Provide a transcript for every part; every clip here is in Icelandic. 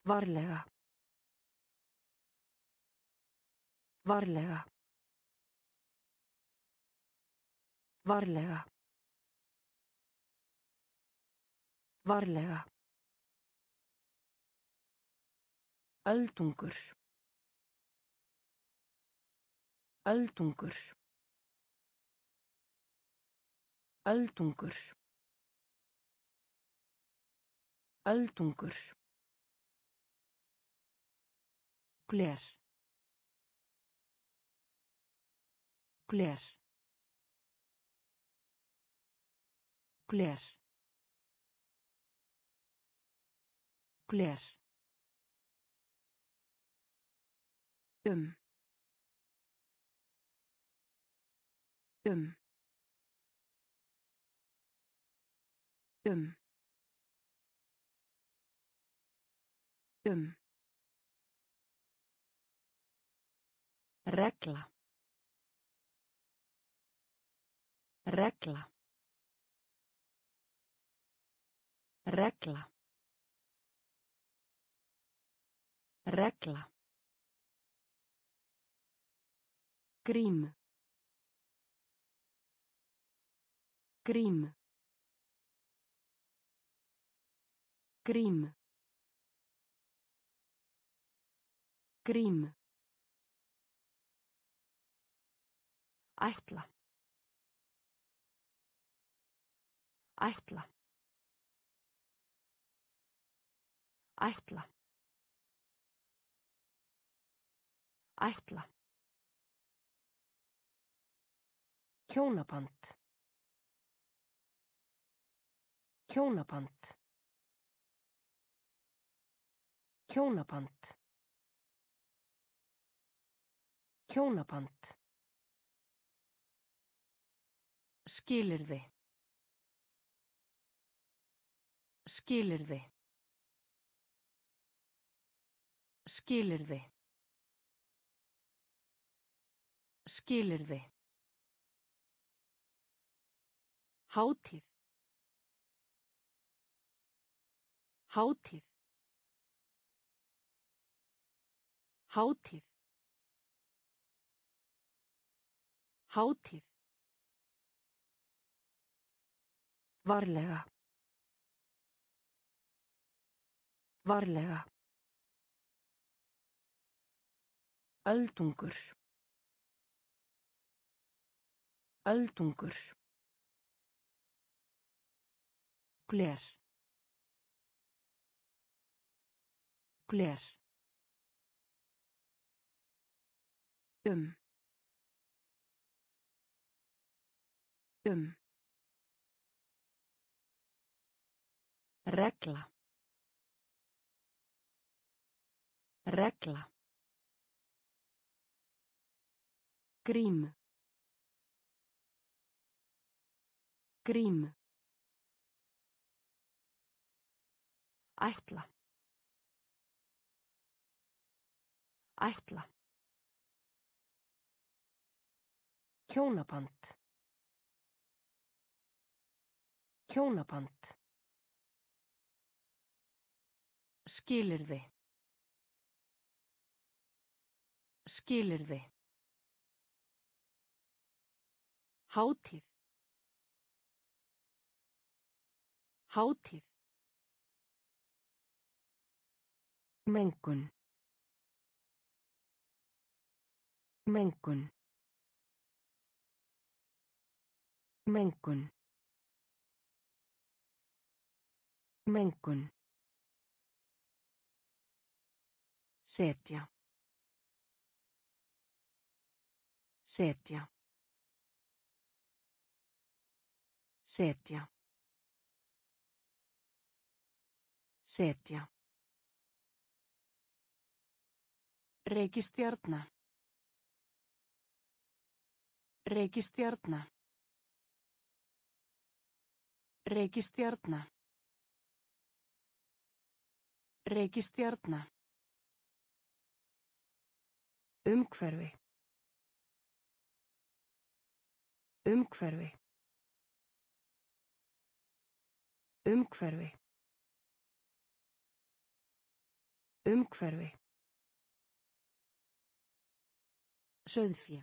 Varlega. Varlega. Varlega. Varlega. Öldungur. Öldungur. Öldungur. Öldungur. Gler. Gler. Gler. Gler. Um. Um. Um. Um. Regla. Regla. Regla. Regla. Grím. Grím. Grím. Grím. Ætla. Ætla. Ætla. Ætla. Hjónaband. Hjónaband. Hjónaband. Hjónaband. Skilyrði. Skilyrði. Skilyrði. Skilyrði. Hátíð. Hátíð. Hátíð. Hátíð. Varlega. Varlega. Öldungur. Öldungur. Gler. Gler. Um. Um. Regla. Regla. Grím. Grím. Ætla. Ætla. Hjónaband. Hjónaband. Skilyrði. Skilyrði. Hátíð. Hátíð. Mengun. Mengun. Mengun. Mengun. Setja. Setja. Setja. Setja. Reikistjarna. Reikistjarna. Reikistjarna. Reikistjarna. Umhverfi. Umhverfi. Umhverfi. Umhverfi. Sauðfé.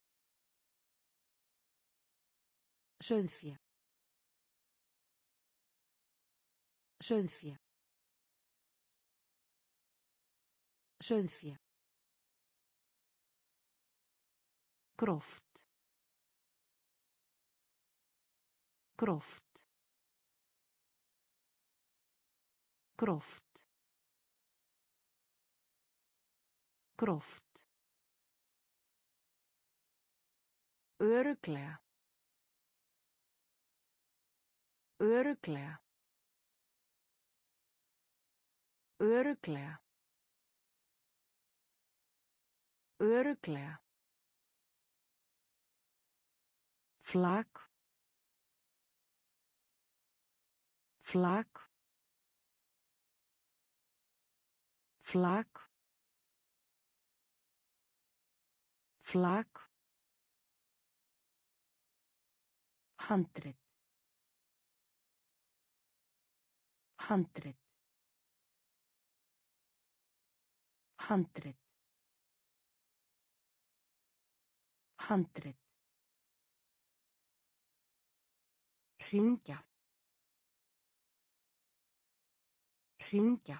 Sauðfé. Sauðfé. Sauðfé. Gróft. Gróft. Gróft. Gróft. Örugglega. Örugglega. Örugglega. Örugglega. Flak. Flak. Flak. Flak. Handrit. Handrit. Handrit. Handrit. Hringja. Hringja.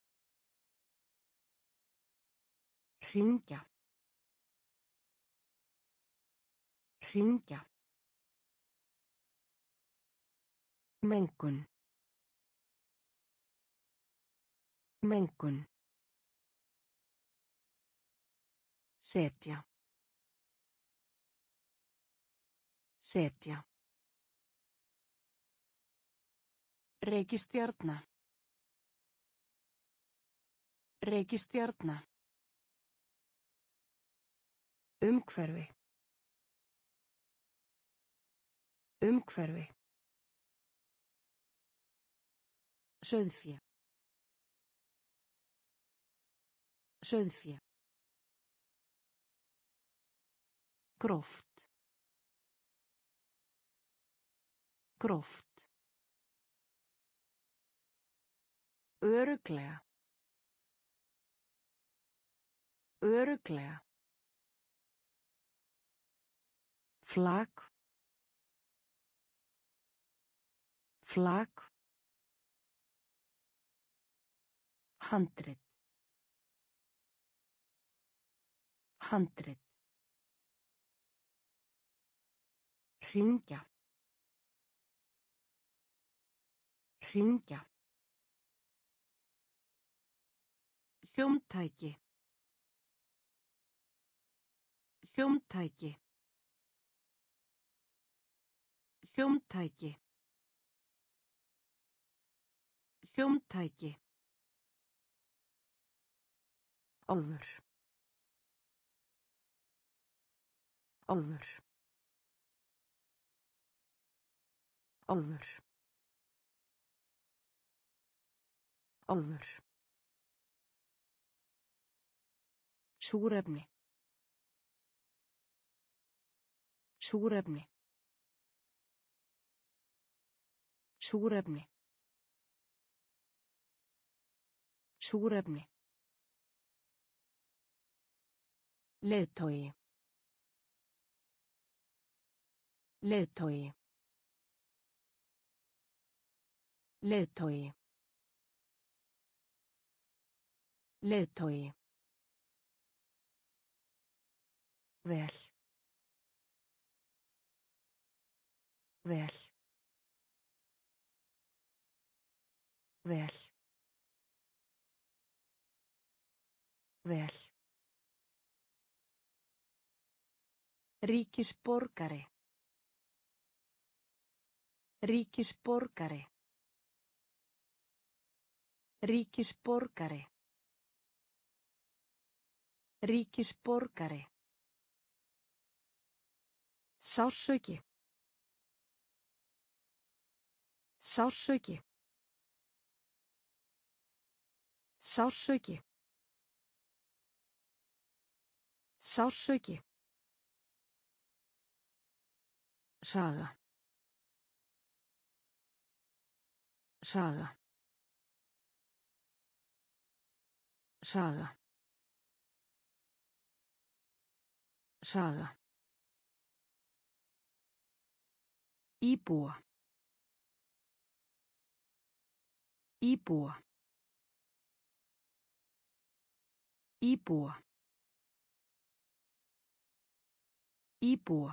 Hringja. Hringja. Mengun. Mengun. Setja. Setja. Reikistjarna. Reikistjarna. Umhverfi. Umhverfi. Sauðfé. Sauðfé. Gróft. Gróft. Örugglega. Örugglega. Flak. Flak. Handrit. Handrit. Hringja. Hringja. Hljómtæki. Hljómtæki. Hljómtæki. Hljómtæki. Álfur. Álfur. Álfur. Álfur. Súrefni. Súrefni. Súrefni. Súrefni. Leiðtogi. Leiðtogi. Leiðtogi. Leiðtogi. Vel. Vel. Vel. Vel. Ríkisborgari. Ríkisborgari. Ríkisborgari. Ríkisborgari. Sársauki. Sársauki. Sársauki. Sársauki. Saga. Saga. Saga. Saga. Íbúa. Íbúa. Íbúa. Íbúa.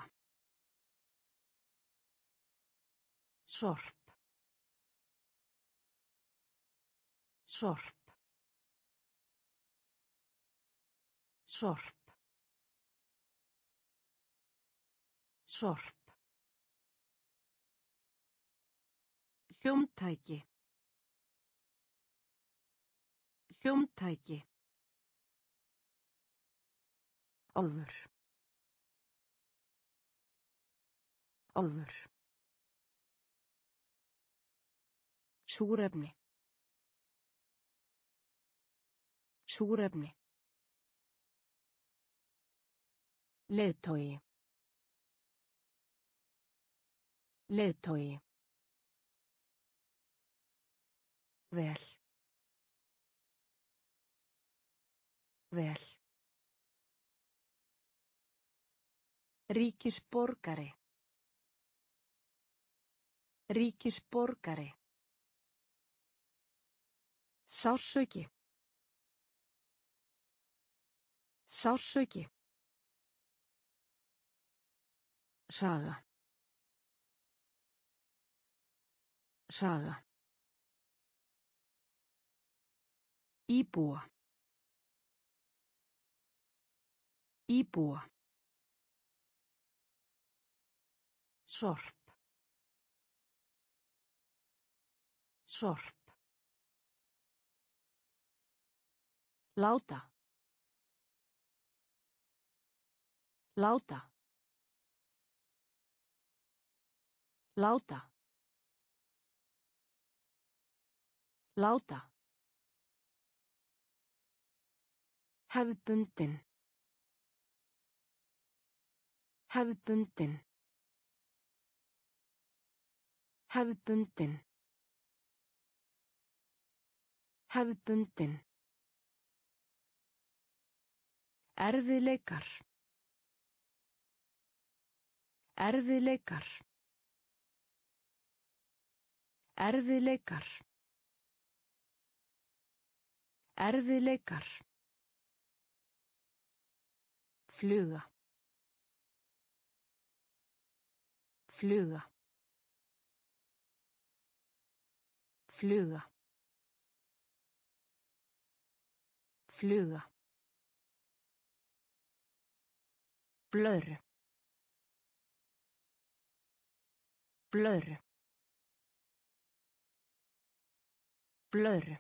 Sorp. Sorp. Sorp. Sorp. Hljómtæki. Hljómtæki. Álfur. Álfur. Súrefni. Súrefni. Leiðtogi. Leiðtogi. Vel. Vel. Ríkisborgari. Ríkisborgari. Sársauki. Sársauki. Saga. Saga. Íbúa. Íbúa. Sorp. Sorp. Láta. Láta. Láta. Láta. Hefðbundin. Hefðbundin. Hefðbundin. Hefðbundin. Erfiðleikar. Erfiðleikar. Erfiðleikar. Erfiðleikar. Fluga. Fluga. Fluga. Fluga. Blöðru. Blöðru. Blöðru.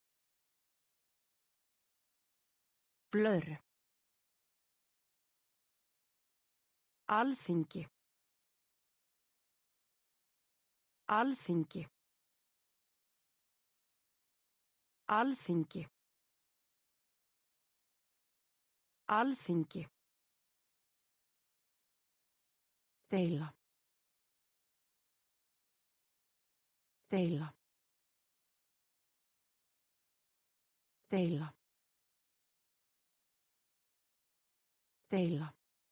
Blöðru. Alþingi. Alþingi. Alþingi. Alþingi. Deila. Deila. Deila. Deila.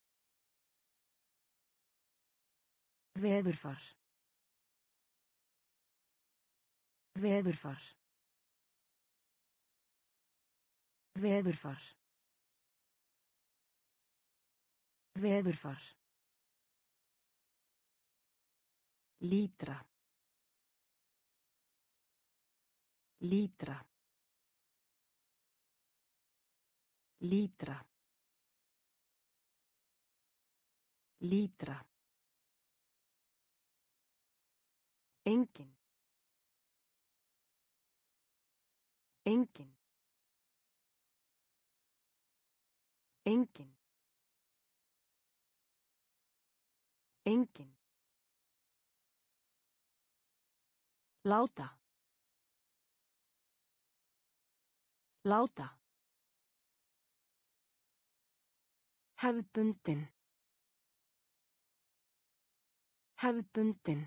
Veðurfar. Veðurfar. Veðurfar. Veðurfar. Lítra. Lítra. Lítra. Lítra. Engin. Engin. Engin. Engin. Láta. Láta. Hefðbundin. Hefðbundin.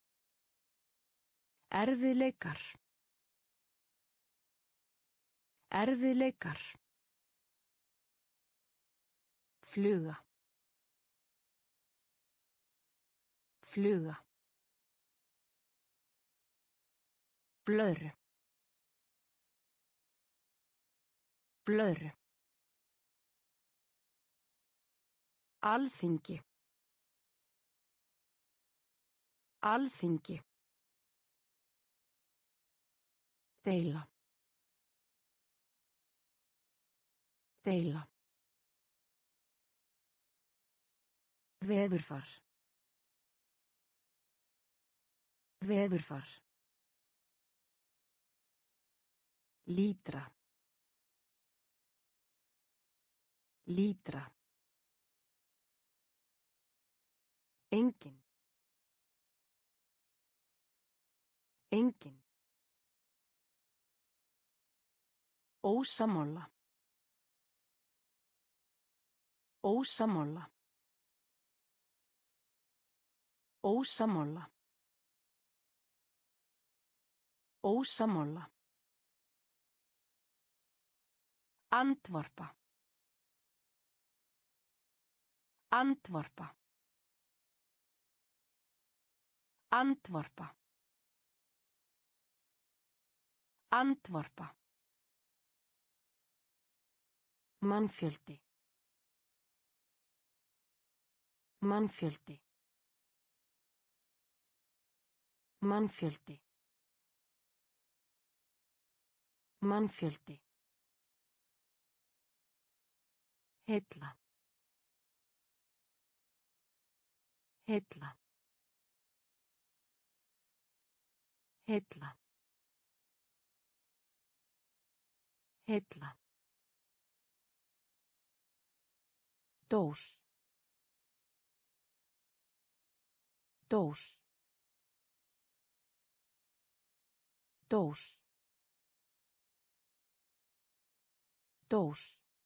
Erfiðleikar. Erfiðleikar. Fluga. Fluga. Blöðru. Blöðru. Alþingi. Alþingi. Deila. Deila. Veðurfar. Veðurfar. Lítra. Lítra. Engin. Engin. Ósammála. Ósammála. Ósammála. Ósammála. Andvarpa. Andvarpa. Andvarpa. Andvarpa. Mannfjöldi. Mannfjöldi. Mannfjöldi. Mannfjöldi. Heilla. Heilla. Heilla. Heilla. Dós. Dós. Dós. Dós.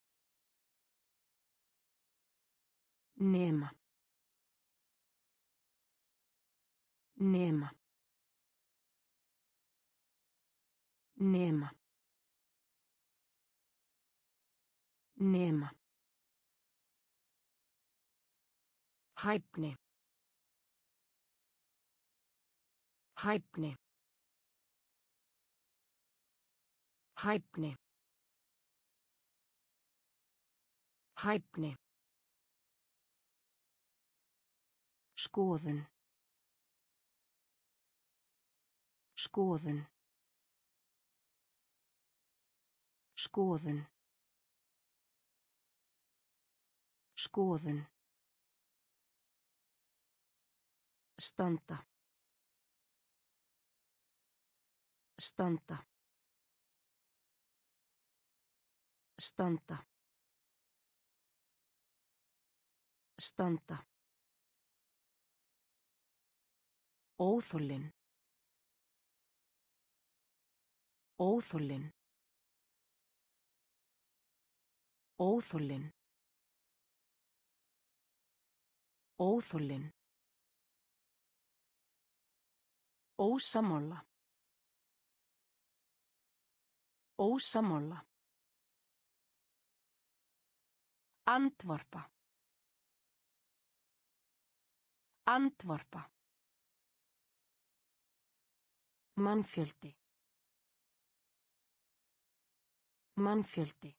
Nema. Nema. Nema. Nema. Hæfni. Hæfni. Hæfni. Hæfni. Skoðun. Skoðun. Skoðun. Skoðun. Standa. Standa. Standa. Standa. Óþolinn. Óþolinn. Óþolinn. Óþolinn. Ósammála. Ósammála. Andvarpa. Andvarpa. Mannfjöldi. Mannfjöldi.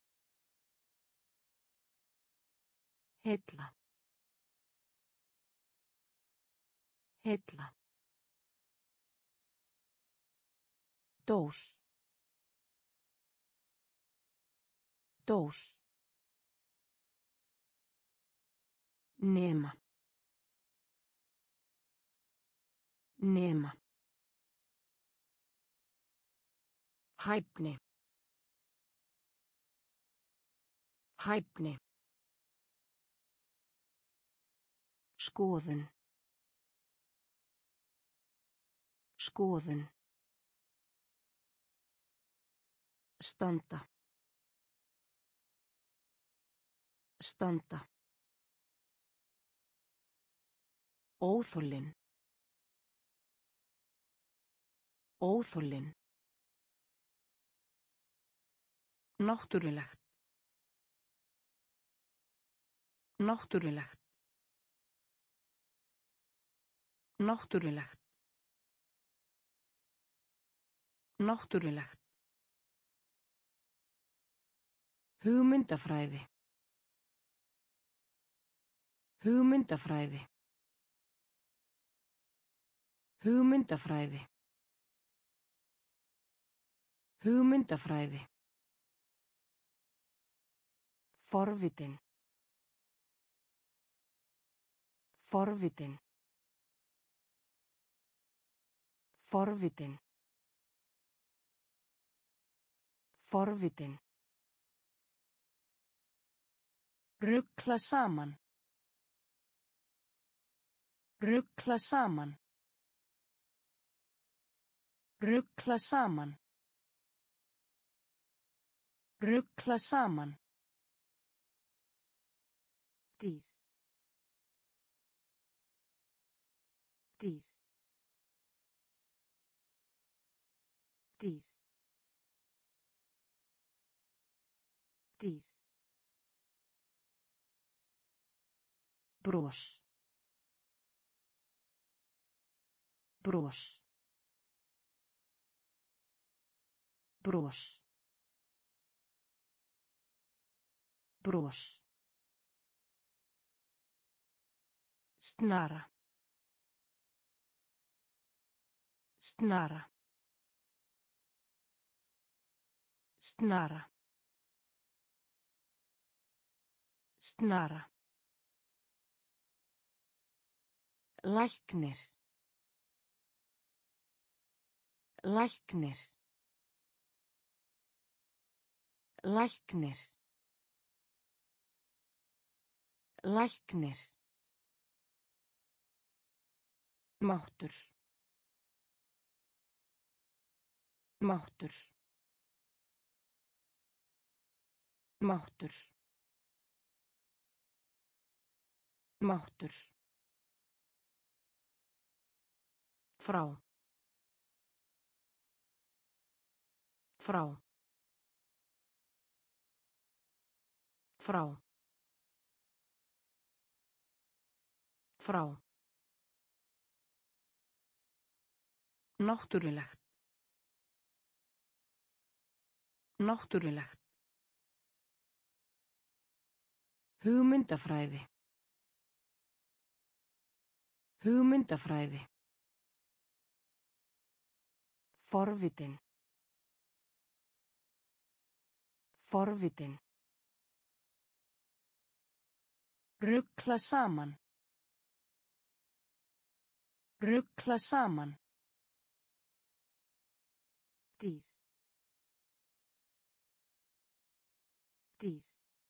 Heilla. Heilla. Dós. Dós. Nema. Nema. Hæfni. Hæfni. Skoðun. Skoðun. Standa. Standa. Óþolinn. Óþolinn. Náttúrulegt. Náttúrulegt. Náttúrulegt. Náttúrulegt. Hugmyndafræði. Hugmyndafræði. Hugmyndafræði. Hugmyndafræði. Forvitin. Forvitin. Forvitin. Forvitin. Rugla saman. Rugla saman. Rugla saman. Rugla saman. Dýr. Dýr. Dýr. Dýr. Bros. Bros. Bros. Bros. Snara. Snara. Snara. Snara. Læknir. Læknir. Læknir. Læknir. Máttur. Máttur. Máttur. Máttur. Frá. Frá. Frá. Frá. Náttúrulegt. Náttúrulegt. Hugmyndafræði. Hugmyndafræði. Forvitin. Forvitin. Rugla saman. Rugla saman. Dýr. Dýr.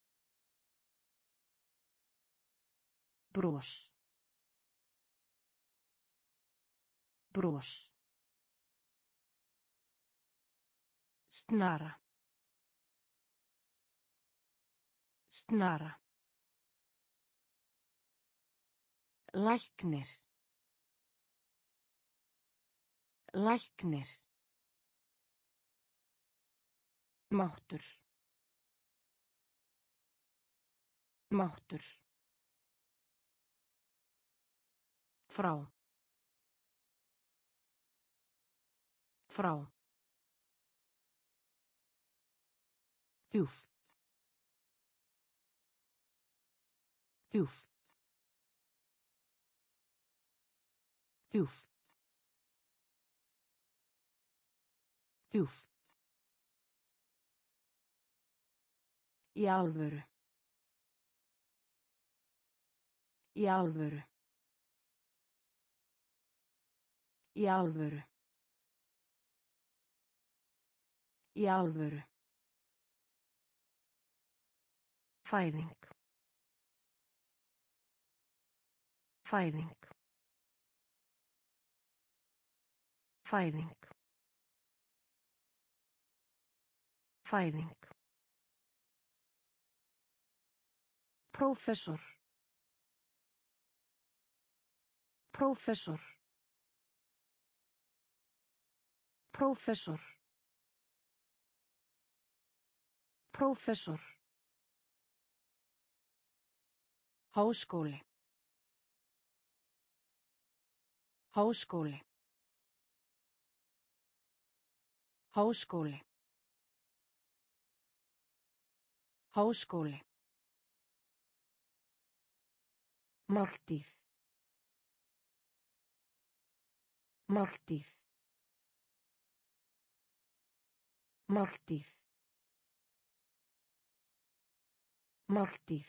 Bros. Bros. Snara. Snara. Læknir. Læknir. Máttur. Máttur. Frá. Frá. Djúpt. Djúpt. Djúpt. Djúpt. Í alvöru. Í alvöru. Í alvöru. Í alvöru. Fæðing. Fæðing. Fæðing. Fæðing. Prófessor. Prófessor. Prófessor. Prófessor. Háskóli. Háskóli. Háskóli. Háskóli. Máltíð. Máltíð. Máltíð. Máltíð.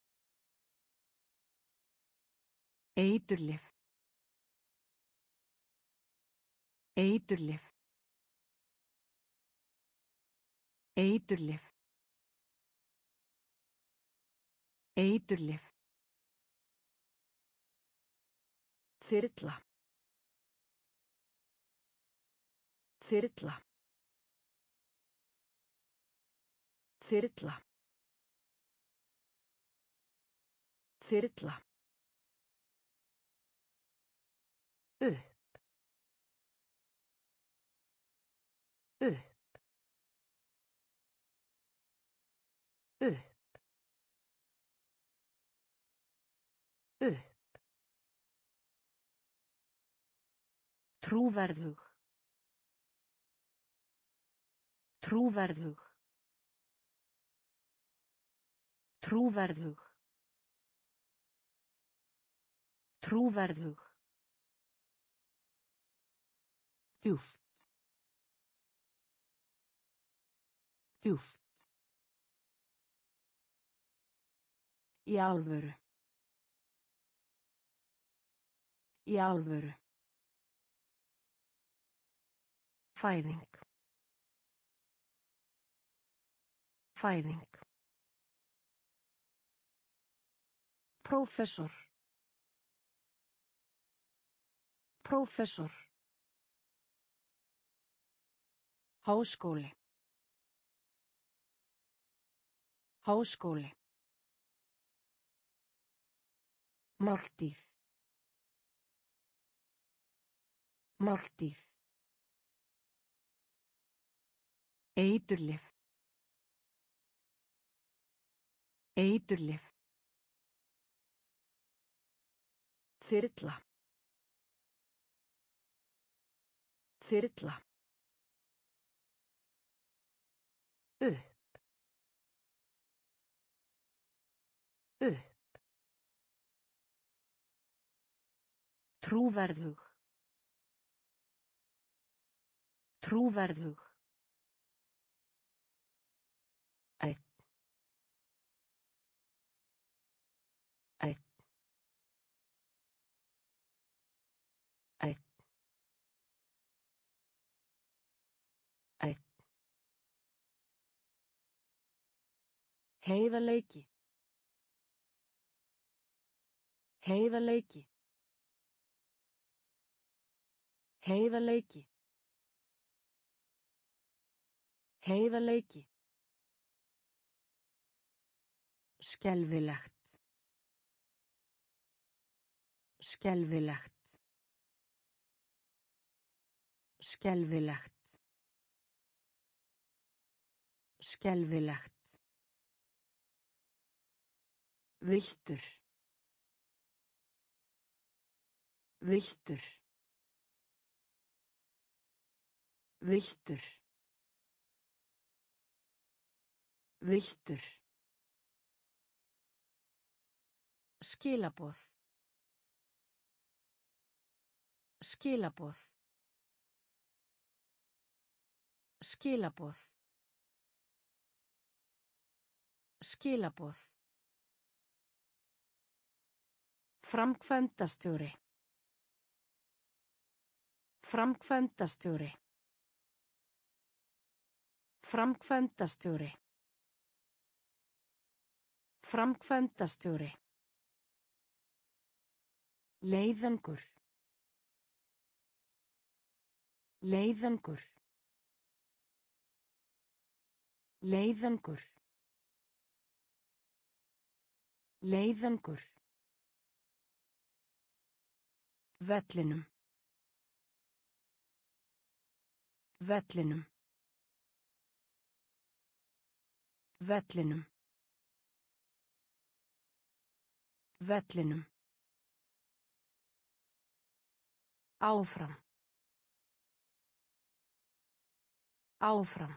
Eiturlyf. Eiturlyf. Eiturlyf. Eiturlyf. Þyrla. Þyrla. Þyrla. Þyrla. Upp. Upp. Upp. Upp. Trúverðug. Trúverðug. Trúverðug. Trúverðug. Djúpt. Djúpt. Í alvöru. Í alvöru. Fæðing. Fæðing. Prófessor. Prófessor. Háskóli. Háskóli. Máltíð. Máltíð. Eiturlyf. Eiturlyf. Þyrla. Þyrla. Upp. Upp. Trúverðug. Trúverðug. Einn. Einn. Einn. Einn. Heiðarleiki. Heiðarleiki. Heiðarleiki. Heiðarleiki. Skelfilegt. Skelfilegt. Skelfilegt. Skelfilegt. Villtur. Villtur. Villtur. Villtur. Skilaboð. Skilaboð. Skilaboð. Skilaboð. Framkvæmdastjóri. Framkvæmdastjóri. Framkvæmdastjóri. Framkvæmdastjóri. Leiðangur. Leiðangur. Leiðangur. Leiðangur. Vellinum. Vellinum. Vellinum. Vellinum. Áfram. Áfram.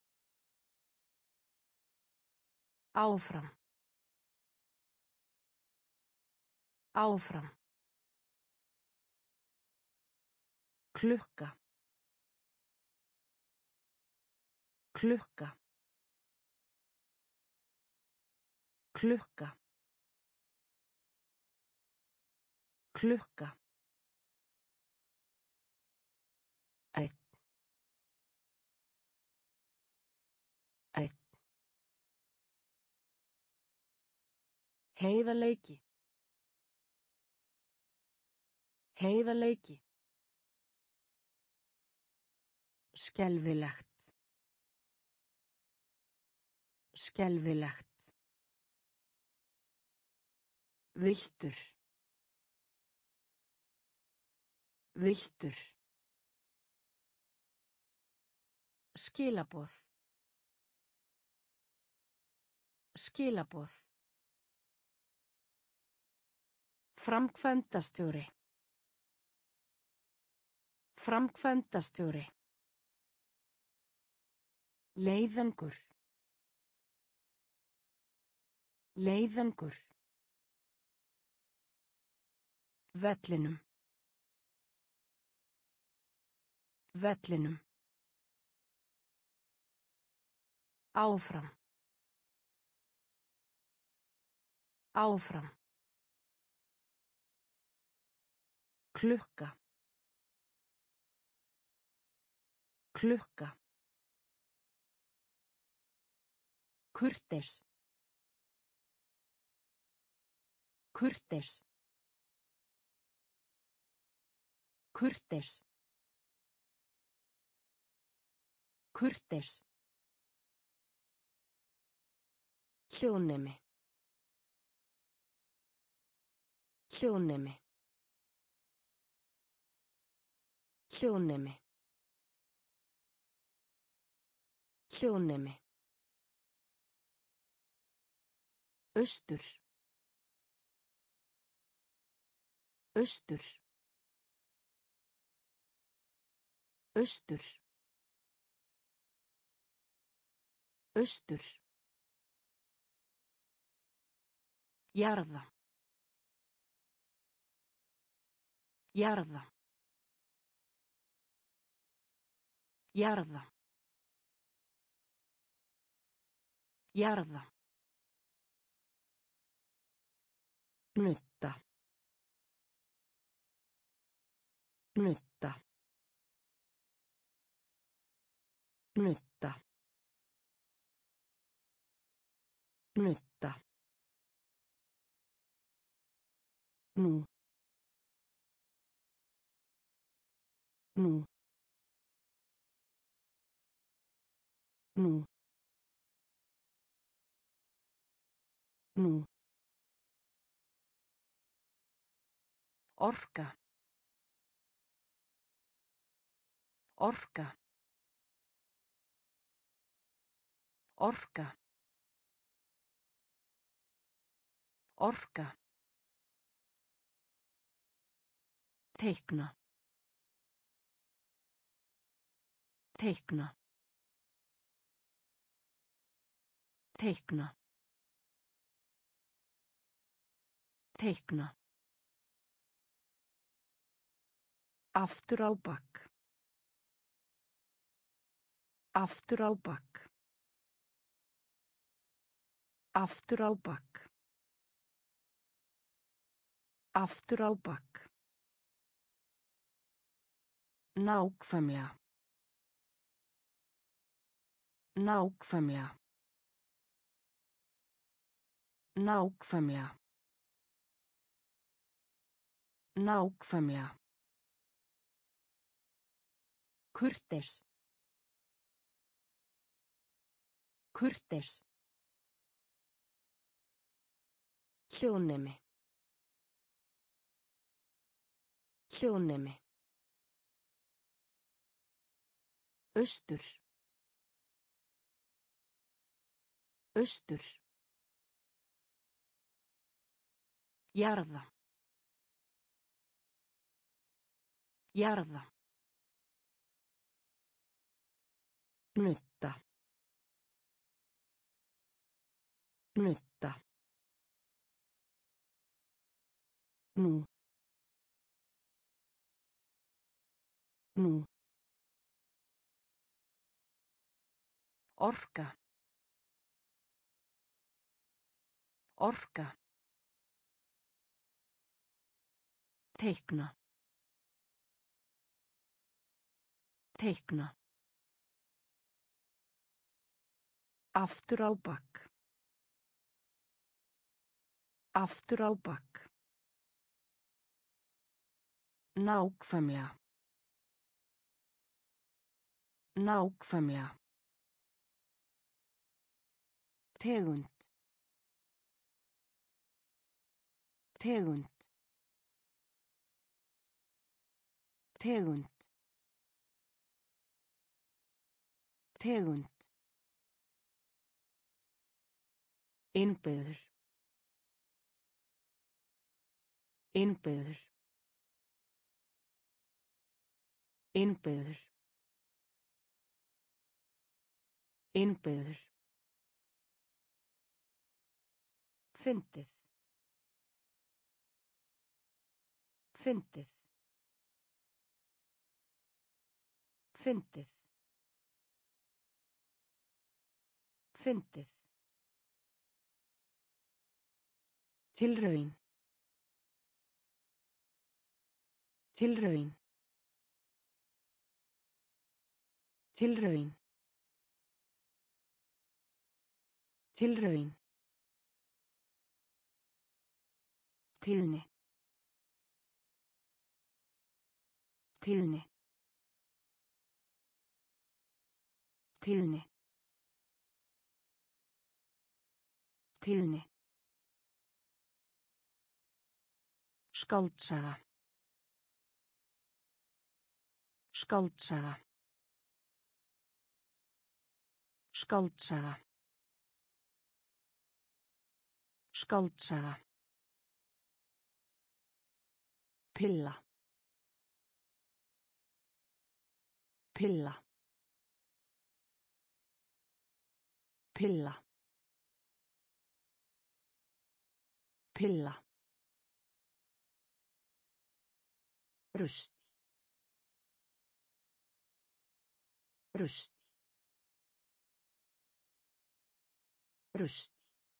Áfram. Áfram. Klukka. Klukka. Klukka. Klukka. Einn. Einn. Heiðarleiki. Heiðarleiki. Skelfilegt. Skelfilegt. Villtur. Villtur. Skilaboð. Skilaboð. Framkvæmdastjóri. Framkvæmdastjóri. Leiðangur. Leiðangur. Vellinum. Vellinum. Áfram. Áfram. Klukka. Klukka. Kurteis. Kurteis. Kurteis. Kurteis. Hljóðnemi. Hljóðnemi. Hljóðnemi. Hljóðnemi. Austur. Austur. Austur. Austur. Jarða. Jarða. Jarða. Jarða. Nutta. Nutta. Nutta. Nutta. Nú. Nú. Nú. Nú. Orka. Orka. Orka. Orka. Teikna. Teikna. Teikna. Teikna. Aftur á bak. Aftur á bak. Aftur á bak. Aftur á bak. Nákvæmlega. Nákvæmlega. Nákvæmlega. Nákvæmlega. Kurteis. Kurteis. Hljóðnemi. Hljóðnemi. Austur. Austur. Jarða. Jarða. Nutta. Nutta. Nú. Nú. Orka. Orka. Teikna. Teikna. Aftur á bak. Aftur á bak. Nákvæmlega. Nákvæmlega. Tegund. Tegund. Tegund. Tegund. Innbyggður. Innbyggður. Innbyggður. Innbyggður. Fyndið. Fyndið. Fyndið. Fyndið. Tilraun. Tilraun. Tilraun. Tilraun. Tíðni. Tíðni. Tíðni. Tíðni. Skáldsaga. Skáldsaga. Skáldsaga. Skáldsaga. Pilla. Pilla. Pilla. Pilla. Rusl. Rusl. Rusl.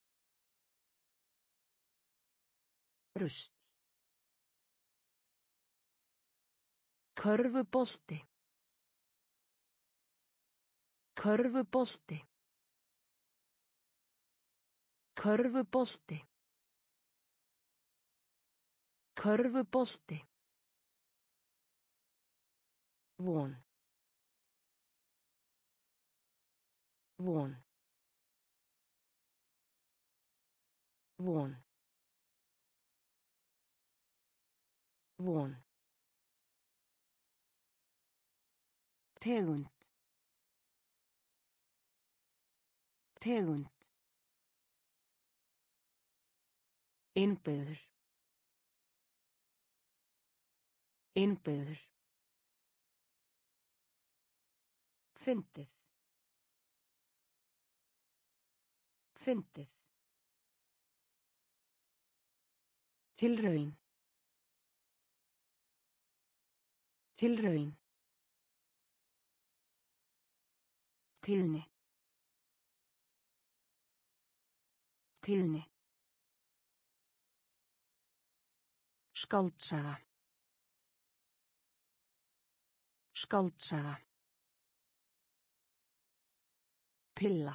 Rusl. Körfubolti. Körfubolti. Körfubolti. Körfubolti. Von. Von. Von. Von. Tegund. Tegund. Innbyggður. Innbyggður. Fyndið. Fyndið. Tilraun. Tilraun. Tíðni. Tíðni. Skáldsaga. Skáldsaga. Pilla.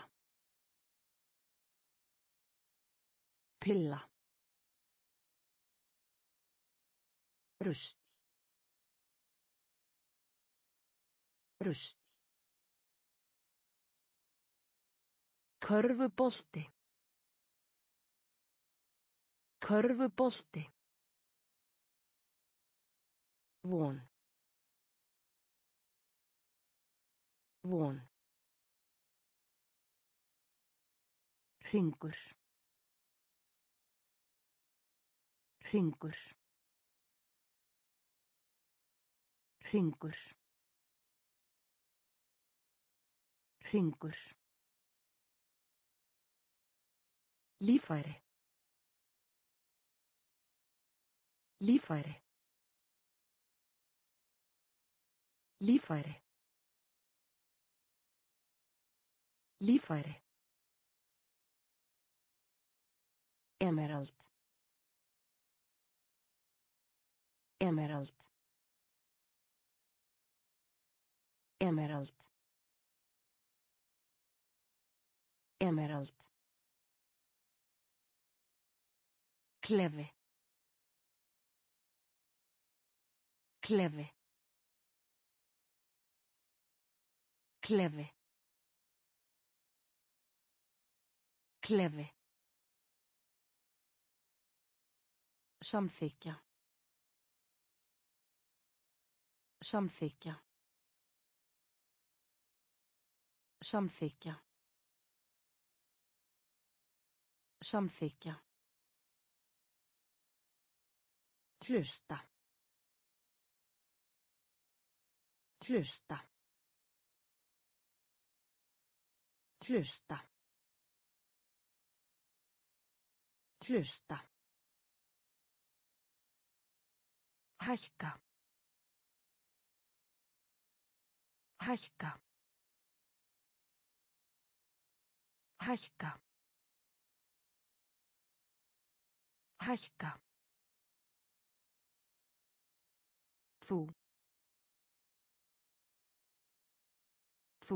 Pilla. Rusl. Rusl. Körfubolti. Körfubolti. Von. Von. Hringur. Hringur. Hringur. Hringur. Líffæri. Líffæri. Líffæri. Líffæri. Emerald. Emerald. Emerald. Emerald. Klefi. Klefi. Klefi. Klefi. Samþykkja. Samþykkja. Samþykkja. Samþykkja. Hlusta. Hlusta. Hlusta. Hlusta. Hækka. Hækka. Hækka. Hækka. Þú. Þú.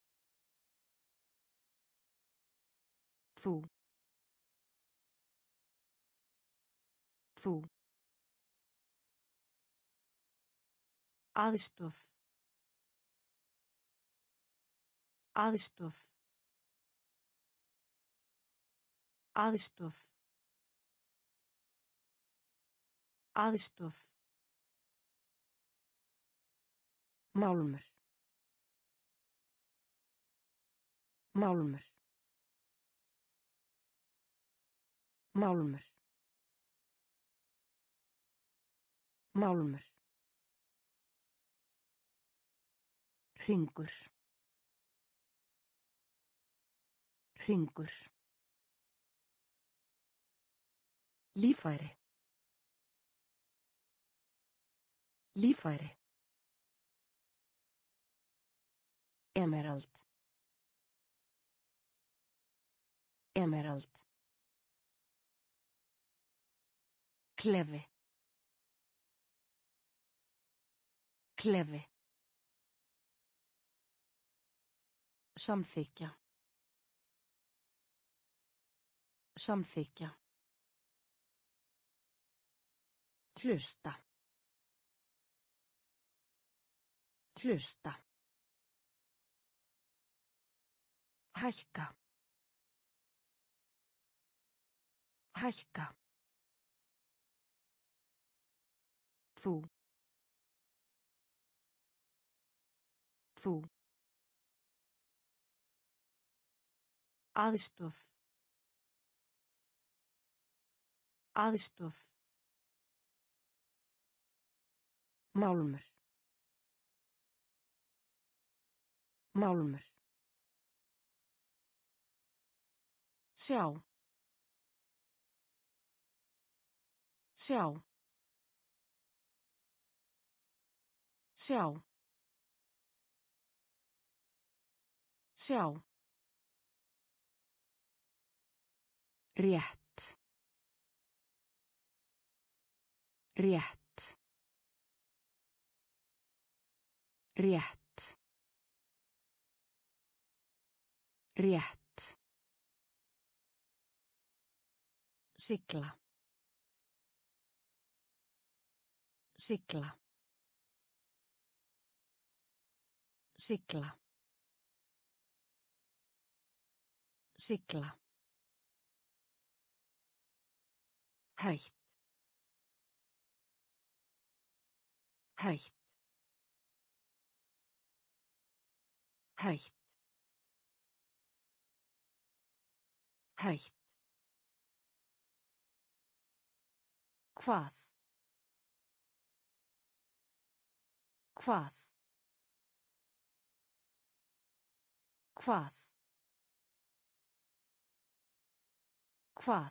Þú. Þú. Aðstoð. Aðstoð. Aðstoð. Aðstoð. Málmur. Málmur. Málmur. Málmur. Hringur. Hringur. Líffæri. Líffæri. Emerald. Emerald. Klefi. Klefi. Samþykkja. Samþykkja. Hlusta. Hlusta. Hækka. Hækka. Þú. Þú. Aðstoð. Aðstoð. Málmur. Málmur. Sjá. Sjá. Sjá. Sjá. Rétt. Rétt. Rétt. Rétt. Sigla. Sigla. Sigla. Sigla. Hætt. Hætt. Hætt. Hætt. Hvað. Hvað. Hvað. Hvað.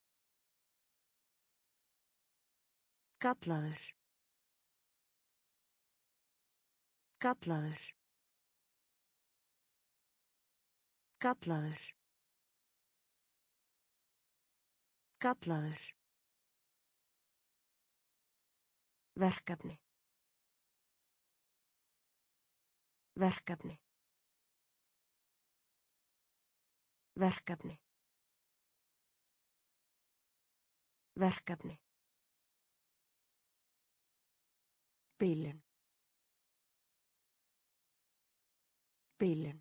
Gallaður. Gallaður. Gallaður. Gallaður. Verkefni. Verkefni. Verkefni. Verkefni. Bilun. Bilun.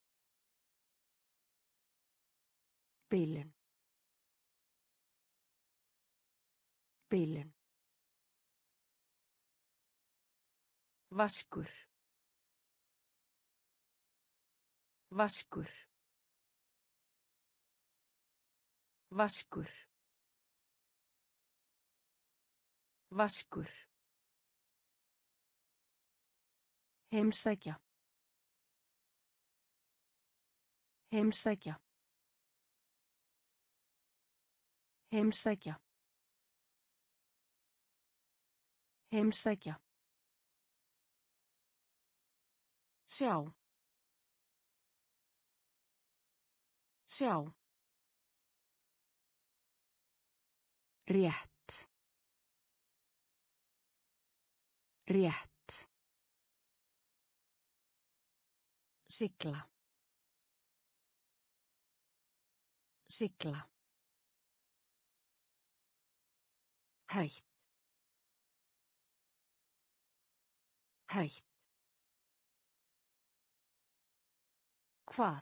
Bilun. Bilun. Vaskur. Vaskur. Vaskur. Vaskur. Heimsækja. Heimsækja. Heimsækja. Heimsækja. Sjá. Sjá. Rétt. Rétt. Sigla. Sigla. Hætt. Hætt. Hvað.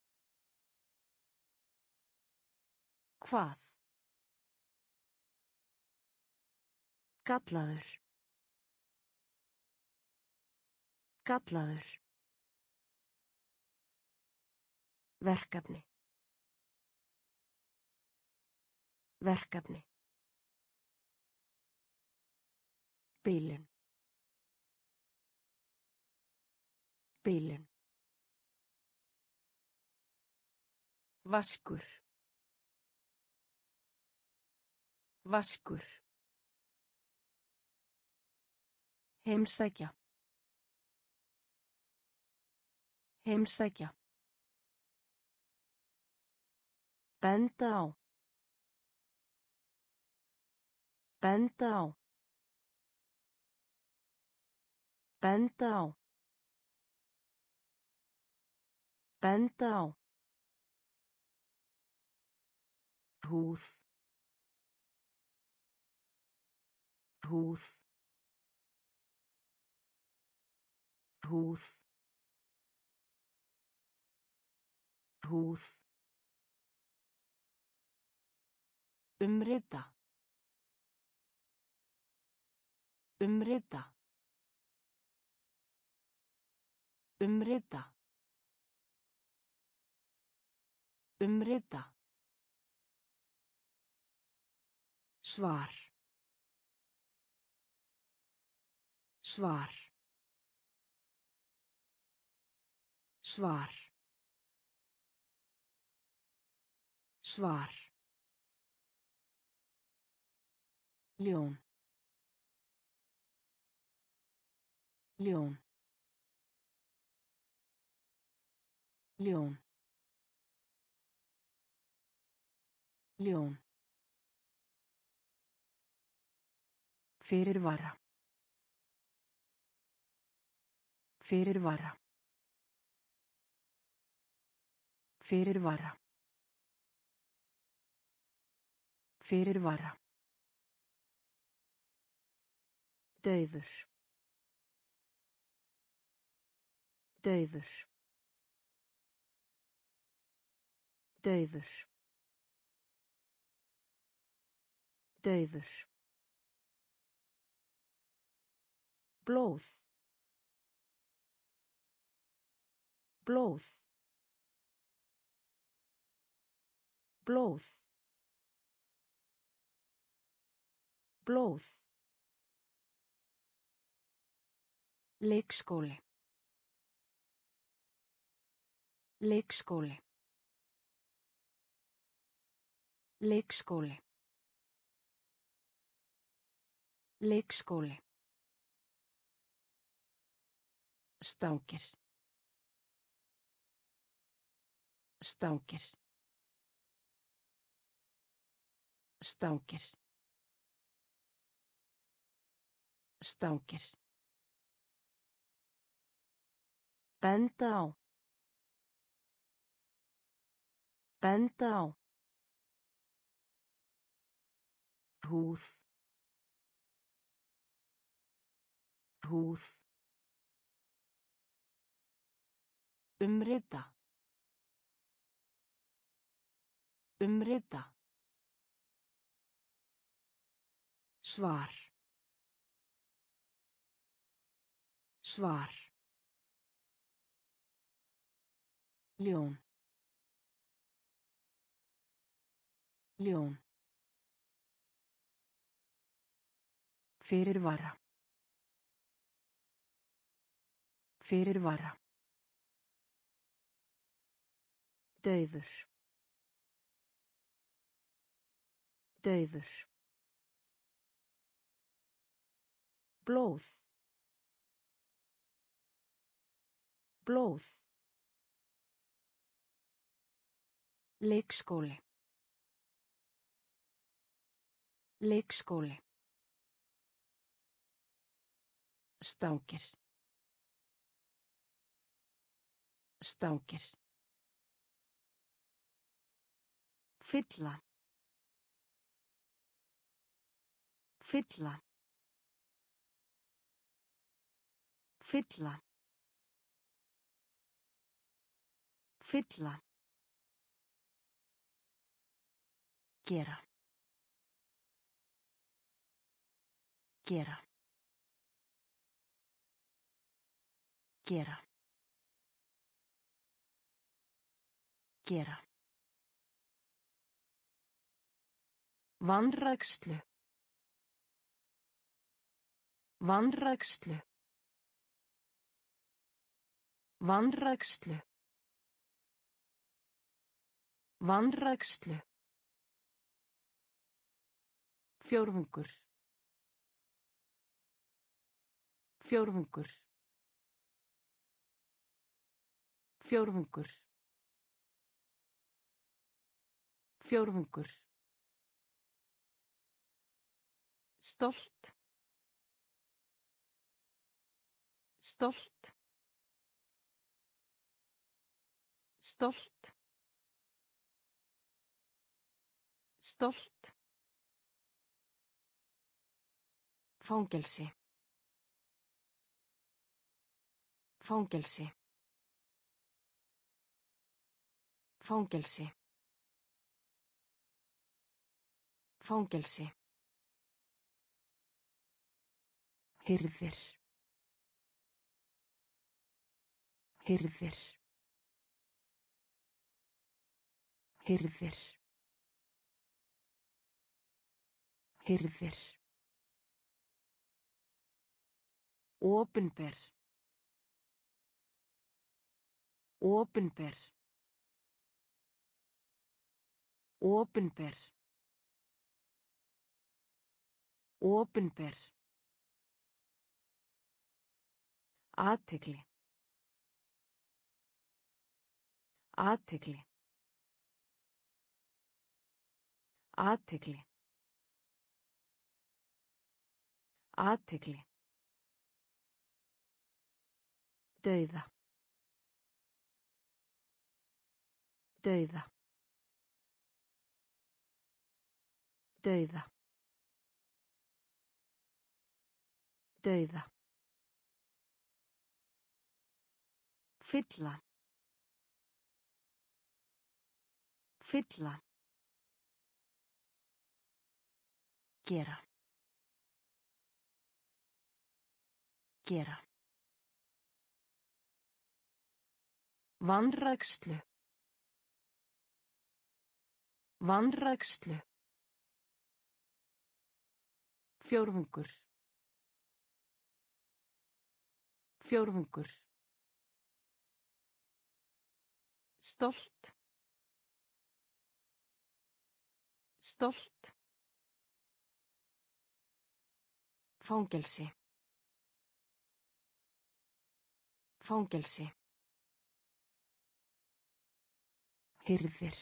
Hvað. Gallaður. Gallaður. Verkefni. Verkefni. Bilun. Bilun. Vaskur. Vaskur. Heimsækja. Heimsækja. Benda á. Benda á. Benda á. Benda á. Húð. Húð. Húð. Húð. Umrita. Umrita. Umrita. Umrita. Svar. Svar. Svar. Svar. Ljón. Ljón. Ljón. Ljón. Fyrirvara. Fyrirvara. Fyrirvara. Fyrirvara. Dauður. Dauður. Dauður. Dauður. Blóð. Blóð. blóð, blóð, leikskóli, leikskóli, leikskóli, leikskóli, stangir, stangir, stangir, stangir, benda á, benda á, húð, húð, umrita, umrita, svar, svar, ljón, ljón, fyrirvara, fyrirvara, dauður, dauður, blóð, blóð, leikskóli, leikskóli, stangir, stangir, fylla, fylla, fylla, fylla, gera, gera, gera, gera, vanrækslu, vanrækslu, vanrækslu, vanrækslu, fjórðungur, fjórðungur, fjórðungur, fjórðungur, stolt, stolt, stolt, stolt, fangelsi, fangelsi, fangelsi, fangelsi, hirðir, hirðir, hirðir, hirðir, opinber, opinber, opinber, opinber, athygli, athygli, athygli, athygli, dauða, dauða, dauða, dauða, fylla, fylla, gera, gera, vanrækslu, Vanrækslu. Fjórðungur. Fjórðungur. Stolt. Stolt. Fangelsi. Fangelsi. Hirðir.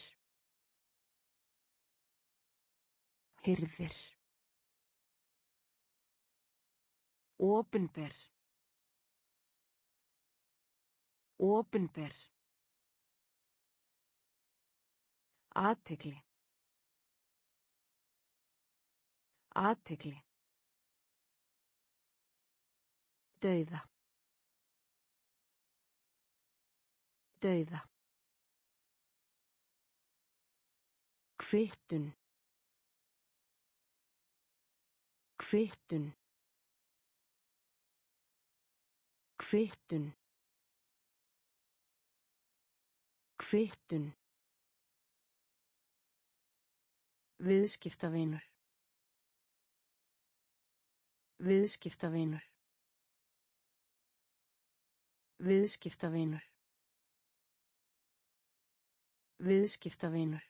Hirðir. Opinber. Opinber. Athygli. Athygli. Dauða. Dauða. Kvittun. Kvittun. Kvittun. Kvittun. Viðskiptavinur. Viðskiptavinur. Viðskiptavinur. Viðskiptavinur.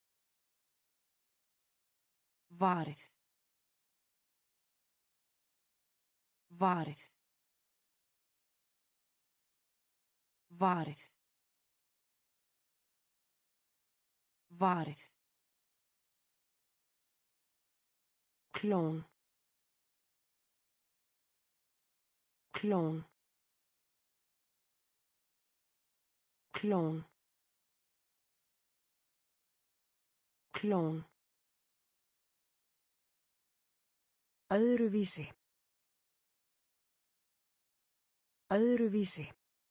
Varið. Varið. Varið. Varið. Klón. Klón. Klón. Klón. Öðruvísi. Öðruvísi.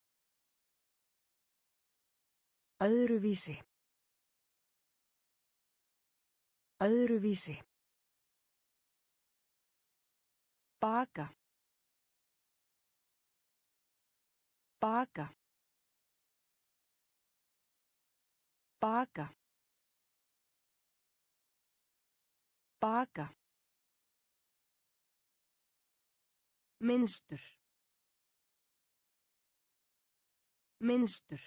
Öðruvísi. Öðruvísi. Baka. Baka. Baka. Baka. Minnstur. Minnstur.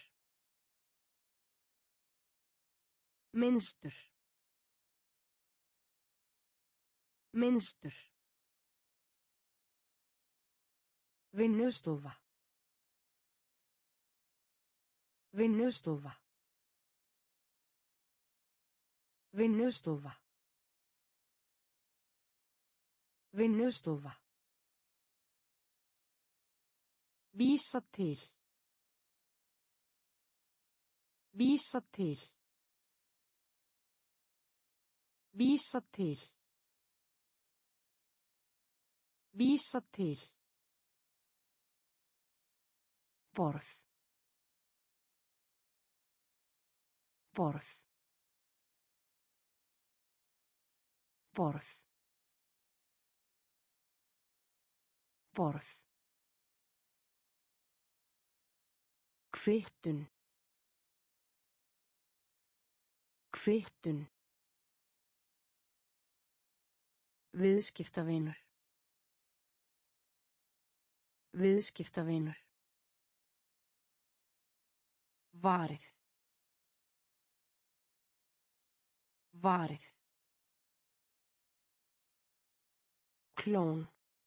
Minnstur. Minnstur. Vinnustofa. Vinnustofa. Vinnustofa. Vinnustofa. Vísa til. Vísa til. Vísa til. Vísa til. Borð. Borð. Borð. Borð. Kvittun. Kvittun. Viðskiptavinur. Viðskiptavinur. Varið. Varið. Klón.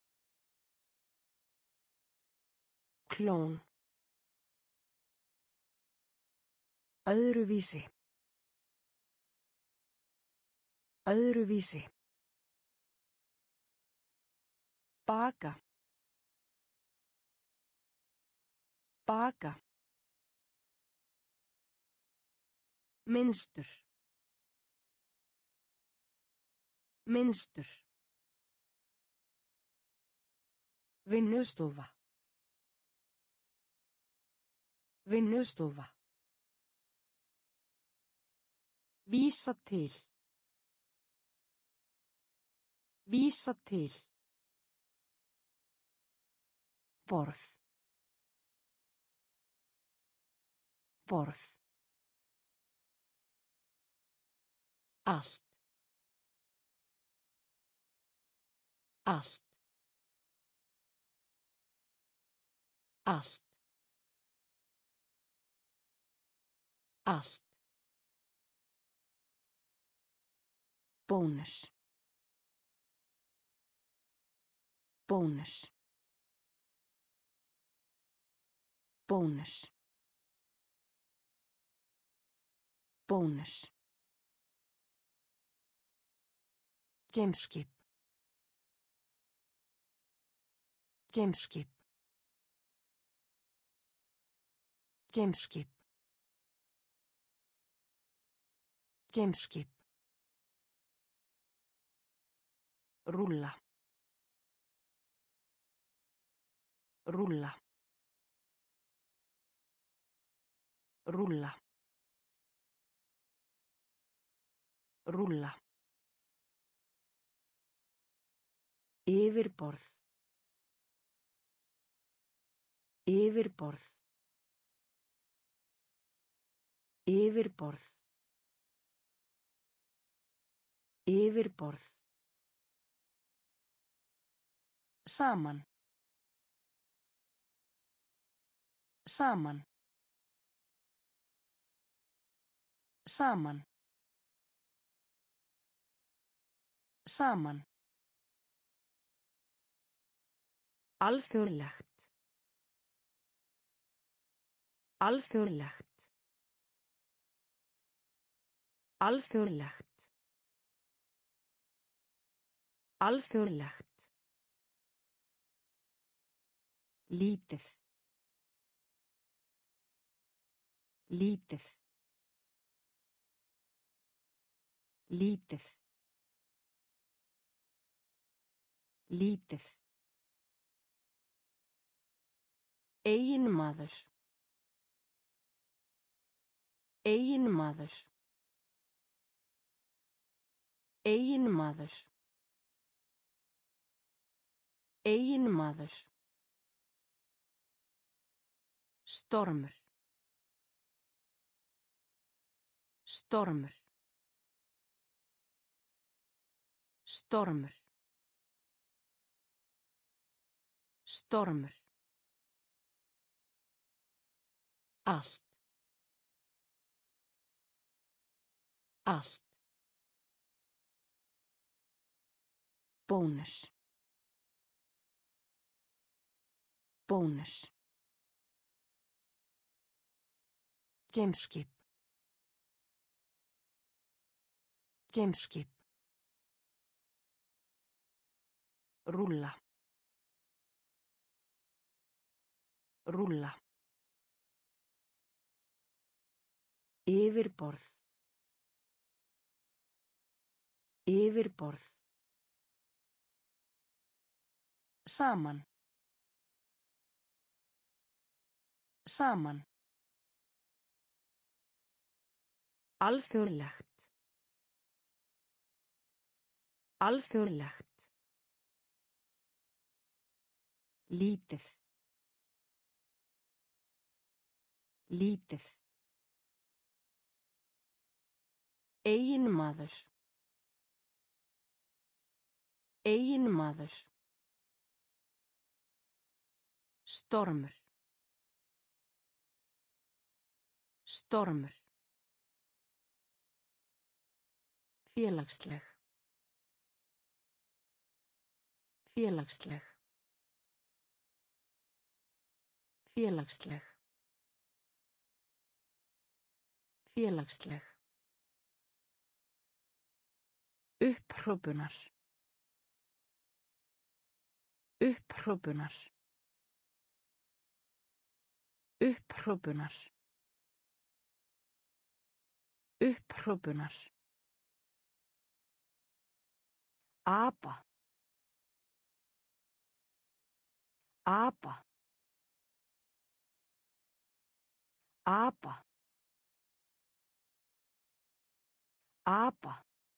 Klón. Öðruvísi. Öðruvísi. Baka. Baka. Minnstur. Minnstur. Vinnustofa. Vinnustofa. Vísa til. Vísa til. Borð. Borð. Allt. Allt. Allt. Allt. Bónus. Bónus. Bónus. Bónus. Geimskip. Geimskip. Geimskip. Geimskip. Rúlla. Rúlla. Rúlla. Rúlla. Yfirborð. Yfirborð. Yfirborð. Yfirborð. Saman. Saman. Saman. Saman. Alþjóðlegt. Alþjóðlegt. Alþjóðlegt. Alþjóðlegt. Lítið. Lítið. Lítið. Lítið. Eiginmaður. Eiginmaður. Eiginmaður. Eiginmaður. Stormur. Stormur. Stormur. Stormur. Allt. Allt. Bónus. Bónus. Geimskip. Geimskip. Rúlla. Rúlla. Yfirborð. Yfirborð. Saman. Saman. Alþjóðlegt. Alþjóðlegt. Lítið. Lítið. Eiginmaður. Eiginmaður. Stormur. Stormur. Félagsleg. Félagsleg. Félagsleg. Félagsleg. Upphrópunar. Upphrópunar. Upphrópunar. Upphrópunar. Apa. Apa. Apa. Apa.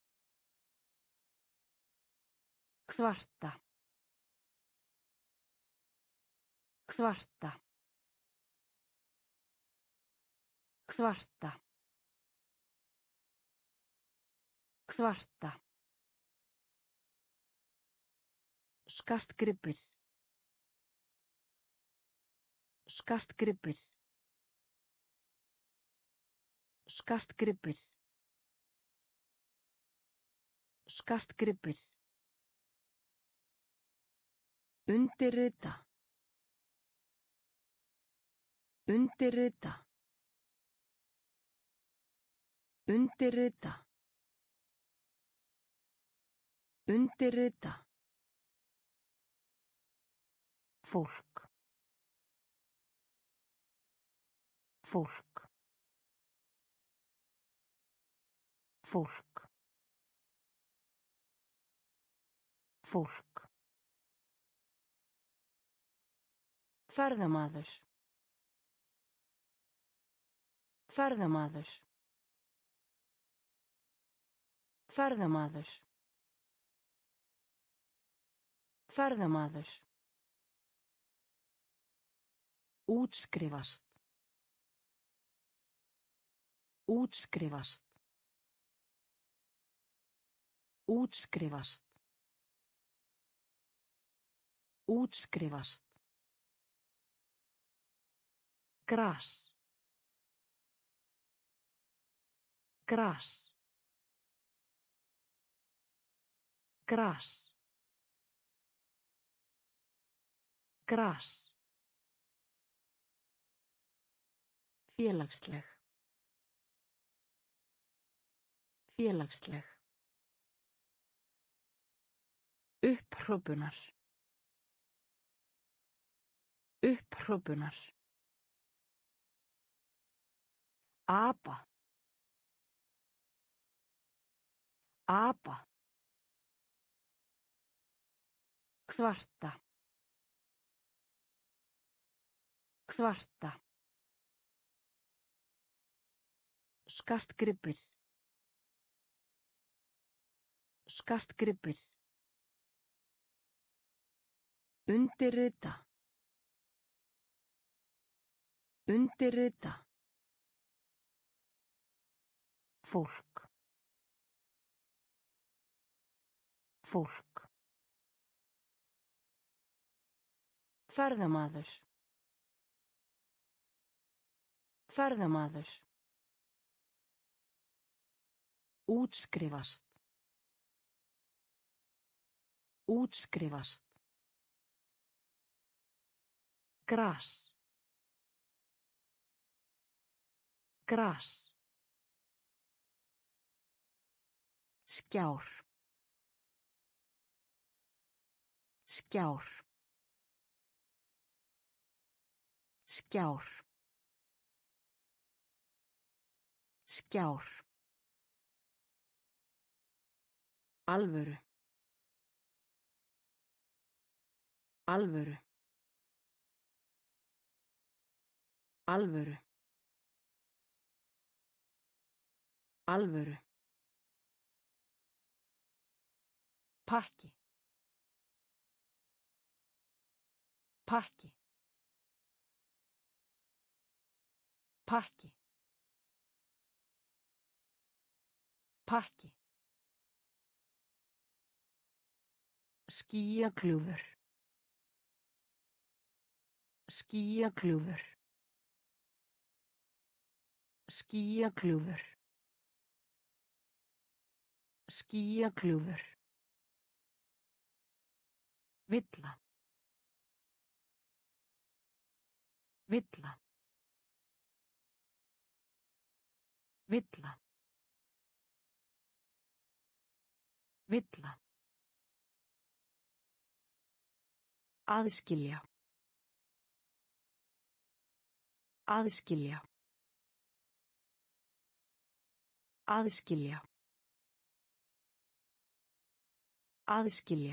Kvarta. Kvarta. Kvarta. Svarta. Skartgripur. Skartgripur. Skartgripur. Skartgripur. Undirrita. Undirrita. Undirrita. Undirrita. Fólk. Fólk. Fólk. Fólk. Ferðamaður. Ferðamaður. Ferðamaður. Ferðamaður. Útskrifast. Útskrifast. Útskrifast. Útskrifast. Gras. Gras. Gras. Gras. Félagsleg. Félagsleg. Upphrópunar. Upphrópunar. Apa. Apa. Svarta. Svarta. Skartgripur. Skartgripur. Undirrita. Undirrita. Fólk. Fólk. Ferðamaður. Ferðamaður. Útskrifast. Útskrifast. Gras. Gras. Skjár. Skjár. Skjár. Skjár. Alvöru. Alvöru. Alvöru. Alvöru. Pakki. Pakki. Pakki. Pakki. Skýjakljúfur. Skýjakljúfur. Skýjakljúfur. Skýjakljúfur. Villa. Villa. Villa. Villa. Aðskilja. Aðskilja. Aðskilja. Aðskilja.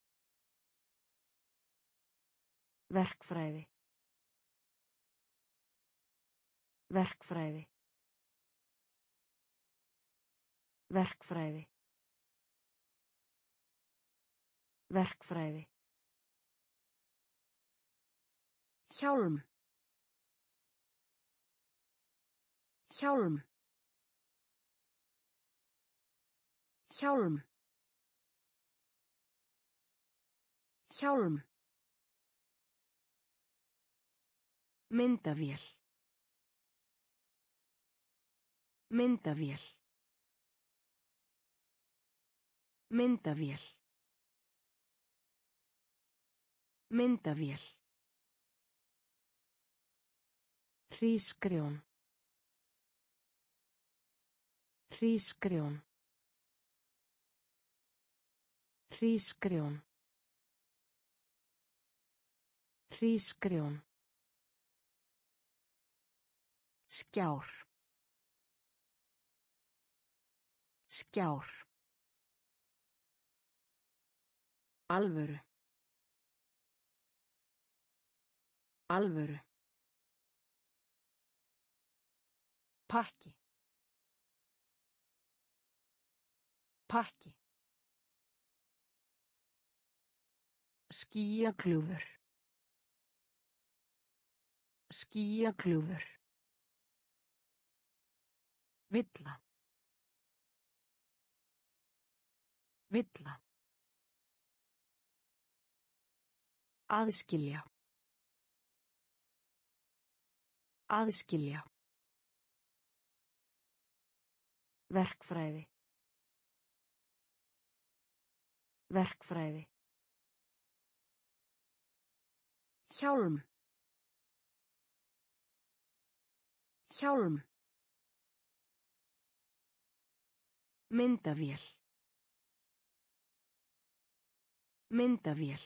Verkfræði. Verkfræði. Verkfræði. Verkfræði. Hjálm. Hjálm. Hjálm. Hjálm. Myndavél. Myndavél. Myndavél. Myndavél. Hrísgrjón. Hrísgrjón. Hrísgrjón. Hrísgrjón. Skjár. Skjár. Alvöru. Alvöru. Pakki. Pakki. Skýjakljúfur. Skýjakljúfur. Villa. Villa. Aðskilja. Aðskilja. Verkfræði. Verkfræði. Hjálm. Hjálm. Myndavél. Myndavél.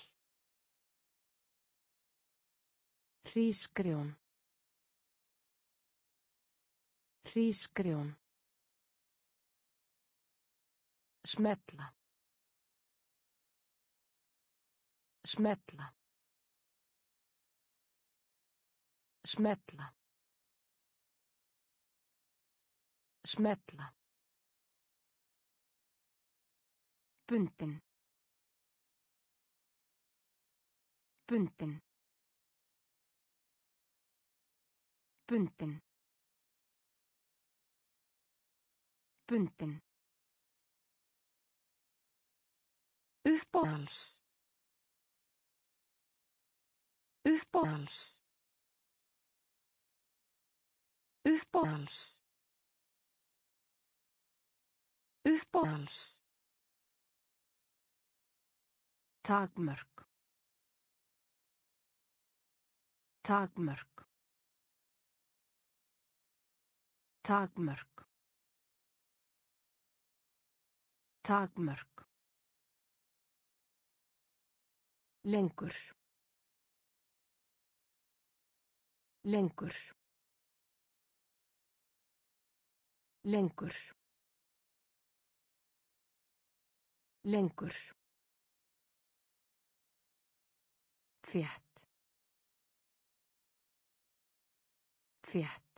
Hrísgrjón. Hrísgrjón. Smetla. Smetla. Smetla. Smetla. Bundin. Bundin. Bundin. Bundin. Uppáhalds. Uppáhalds. Uppáhalds. Uppáhalds. Takmörk. Takmörk. Takmörk. Takmörk. Lengur. Lengur. Lengur. Lengur. Þétt. Þétt.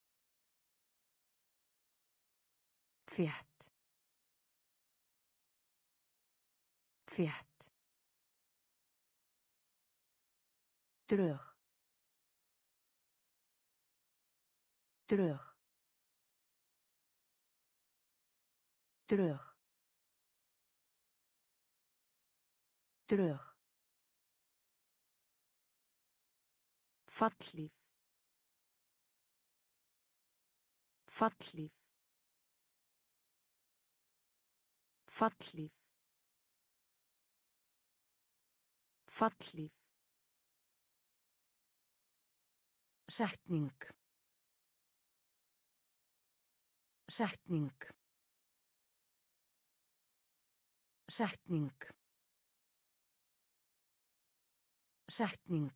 Þétt. Þétt. Drög. Drög. Drög. Drög. Fallhlíf. Fallhlíf. Fallhlíf. Fallhlíf. Setning. Setning. Setning. Setning.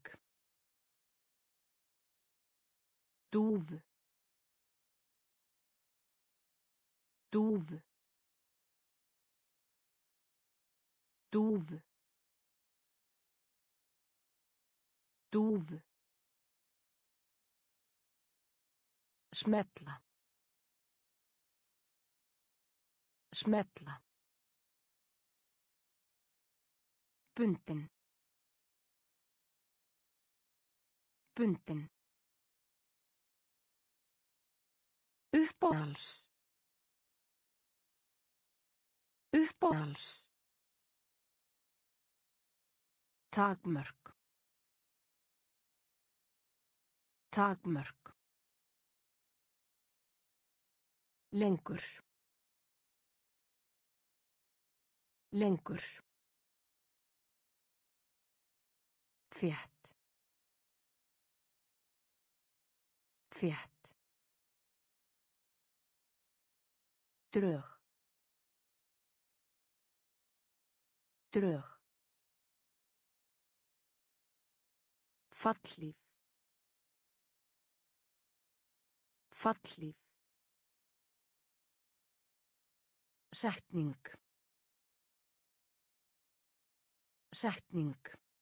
Dúf. Dúf. Dúf. Dúf. Smetla. Smetla. Bundin. Bundin. Uppáhalds. Uppáhalds. Takmörk. Takmörk. Lengur. Lengur. Þétt. Þétt. Drög. Drög. Fallhlíf. Fallhlíf. Setning. Setning.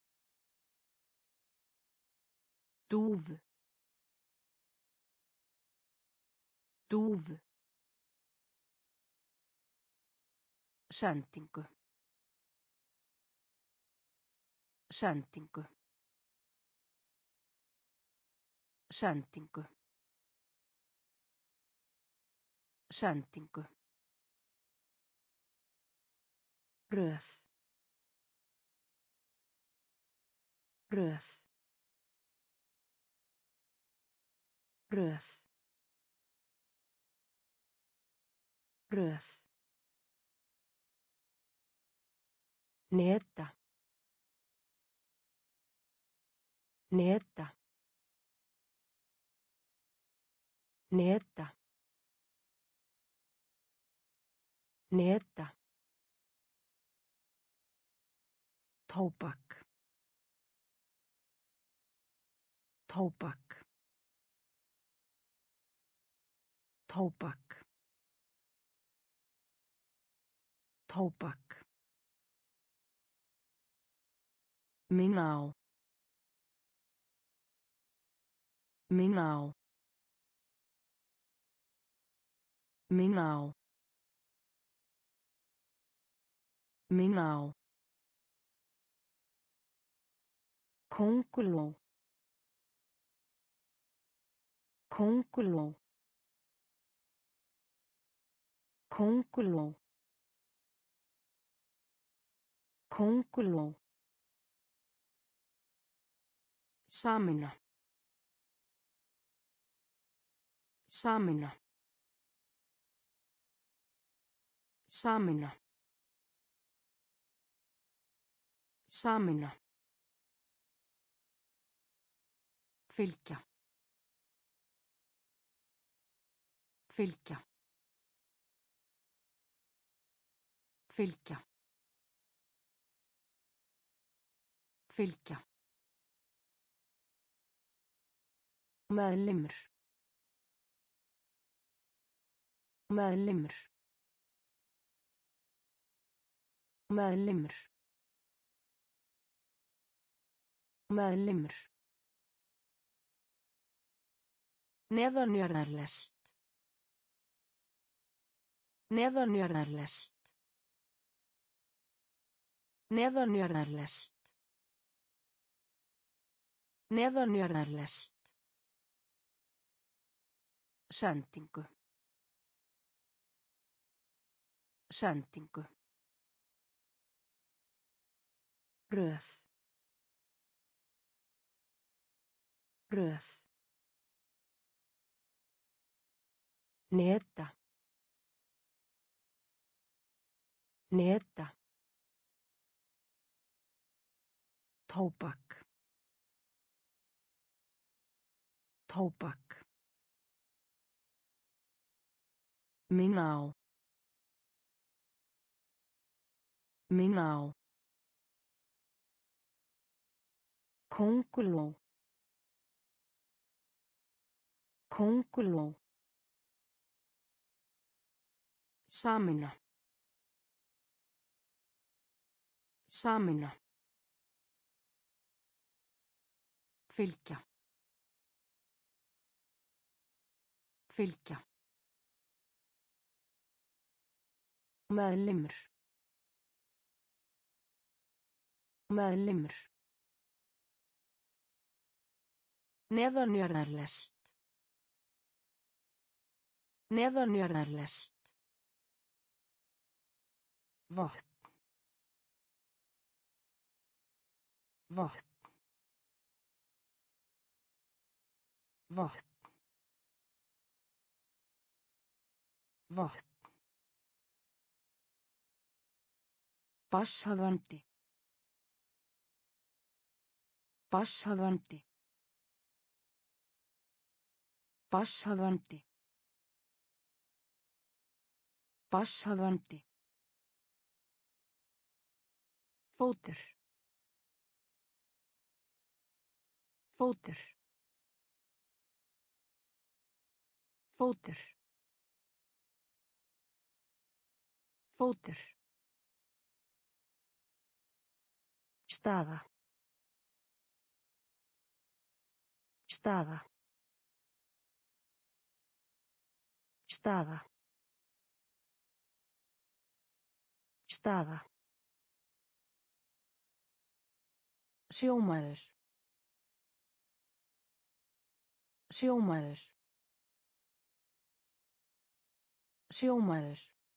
Dúfu. Dúfu. Sendingu. Sendingu. Sendingu. Sendingu. Röð. Röð. Röð. Röð. Neta. Neta. Neta. Neta. Tóbak. Tóbak. Tóbak. Tóbak. Minna á. Minna á. Minna á. Minna á. Könguló. Könguló. Könguló. Könguló. Sameina. Sameina. Sameina. Sameina. Fylgja. Fylgja. Fylgja. Fylgja. Meðlimur. Meðlimur. Meðlimur. Meðlimur. Neðanjarðarlest. Neðanjarðarlest. Neðanjarðarlest. Neðanjarðarlest. Sendingu. Sendingu. Röð. Röð. Neta. Neta. Tóbak. Tóbak. Minna á. Minna á. Könguló. Könguló. Sameina. Sameina. Fylgja. Fylgja. Meðlimur. Meðlimur. Neðanjarðarlest. Neðanjarðarlest. Vatn. Vatn. Vatn. Vatn. Passaðandi. Passaðandi. Passaðandi. Passaðandi. Fótur. Fótur. Fótur. Fótur. Staða. Staða. Staða. Staða. Sjómaður. Sjómaður. Sjómaður.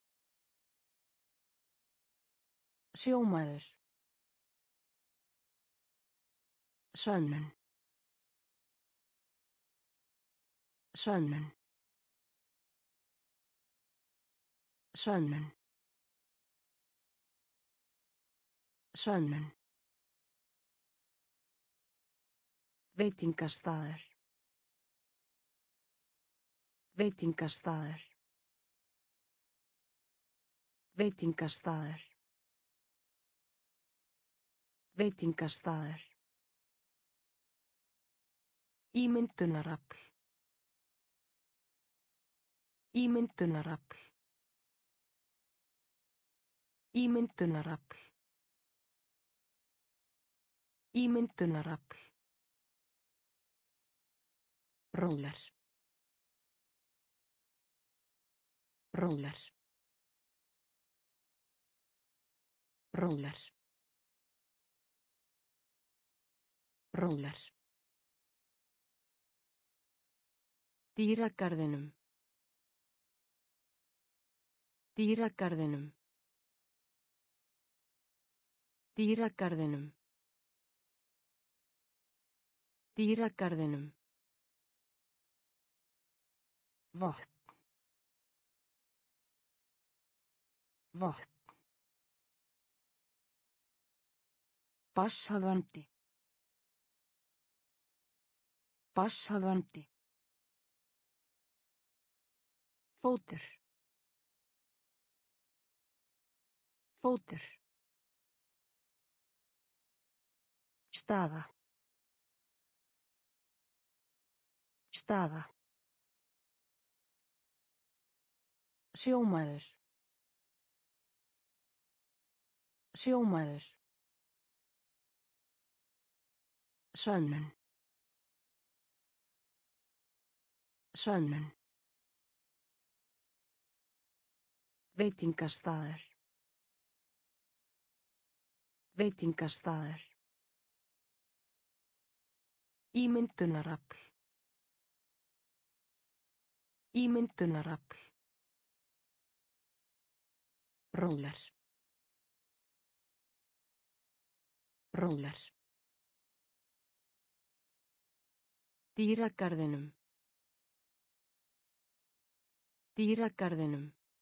Sjómaður. Sönnun. Sönnun. Sönnun. Sönnun. Veitingastaður. Veitingastaður. Veitingastaður. Veitingastaður. Ímyndunarafl. Ímyndunarafl. Ímyndunarafl. Ímyndunarafl. Róler. Róler. Róler. Róler. Dýragarðinum. Dýragarðinum. Dýragarðinum. Dýragarðinum. Vatn. Vatn. Passaðandi. Passaðandi. Fótur. Fótur. Staða. Staða. Sjómaður. Sjómaður. Sönnun. Sönnun. Veitingastaður. Veitingastaður. Ímyndunarafl. Ímyndunarafl. Róler. Róler. Dýragarðinum. Dýragarðinum.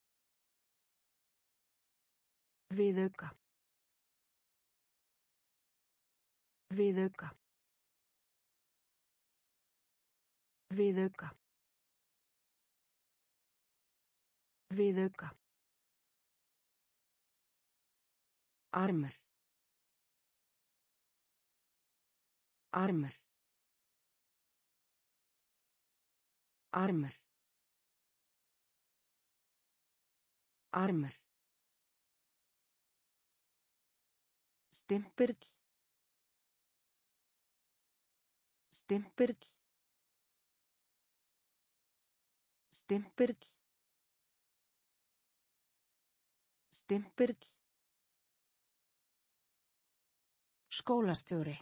Viðauka. Viðauka. Viðauka. Viðauka. Armur. Armur. Armur. Armur. Stimpill. Stimpill. Stimpill. Stimpill. Skólastjóri.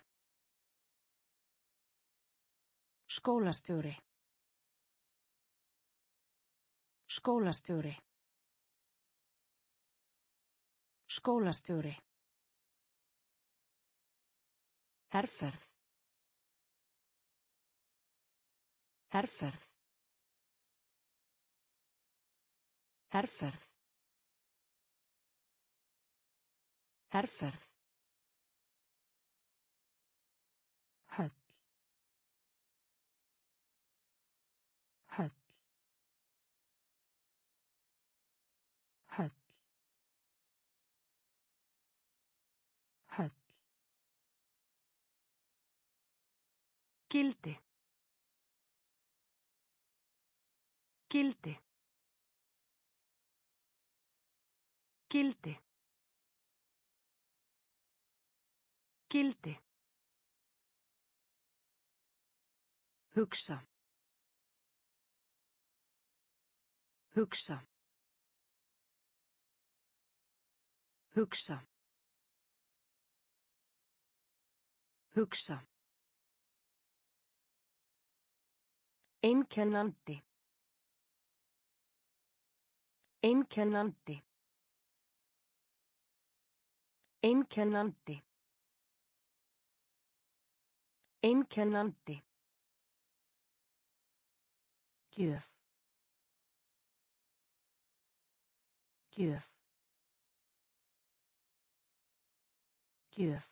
Skólastjóri. Skólastjóri. Skólastjóri. Herferð. Herferð. Herferð. Herferð. Höll. Höll. Höll. Höll. Gildi. Gildi. Gildi. Gildi. Hugsa. Hugsa. Hugsa. Hugsa. Einkennandi. Einkennandi. Einkennandi. Einkennandi. Gjöf. Gjöf. Gjöf.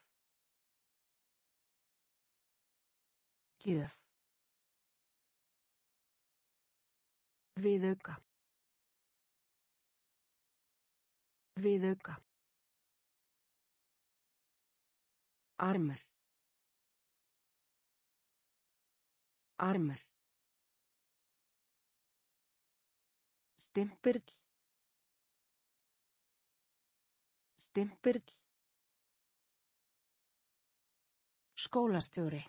Gjöf. Viðauka. Viðauka. Armur. Armur. Stimpill. Stimpill. Skólastjóri.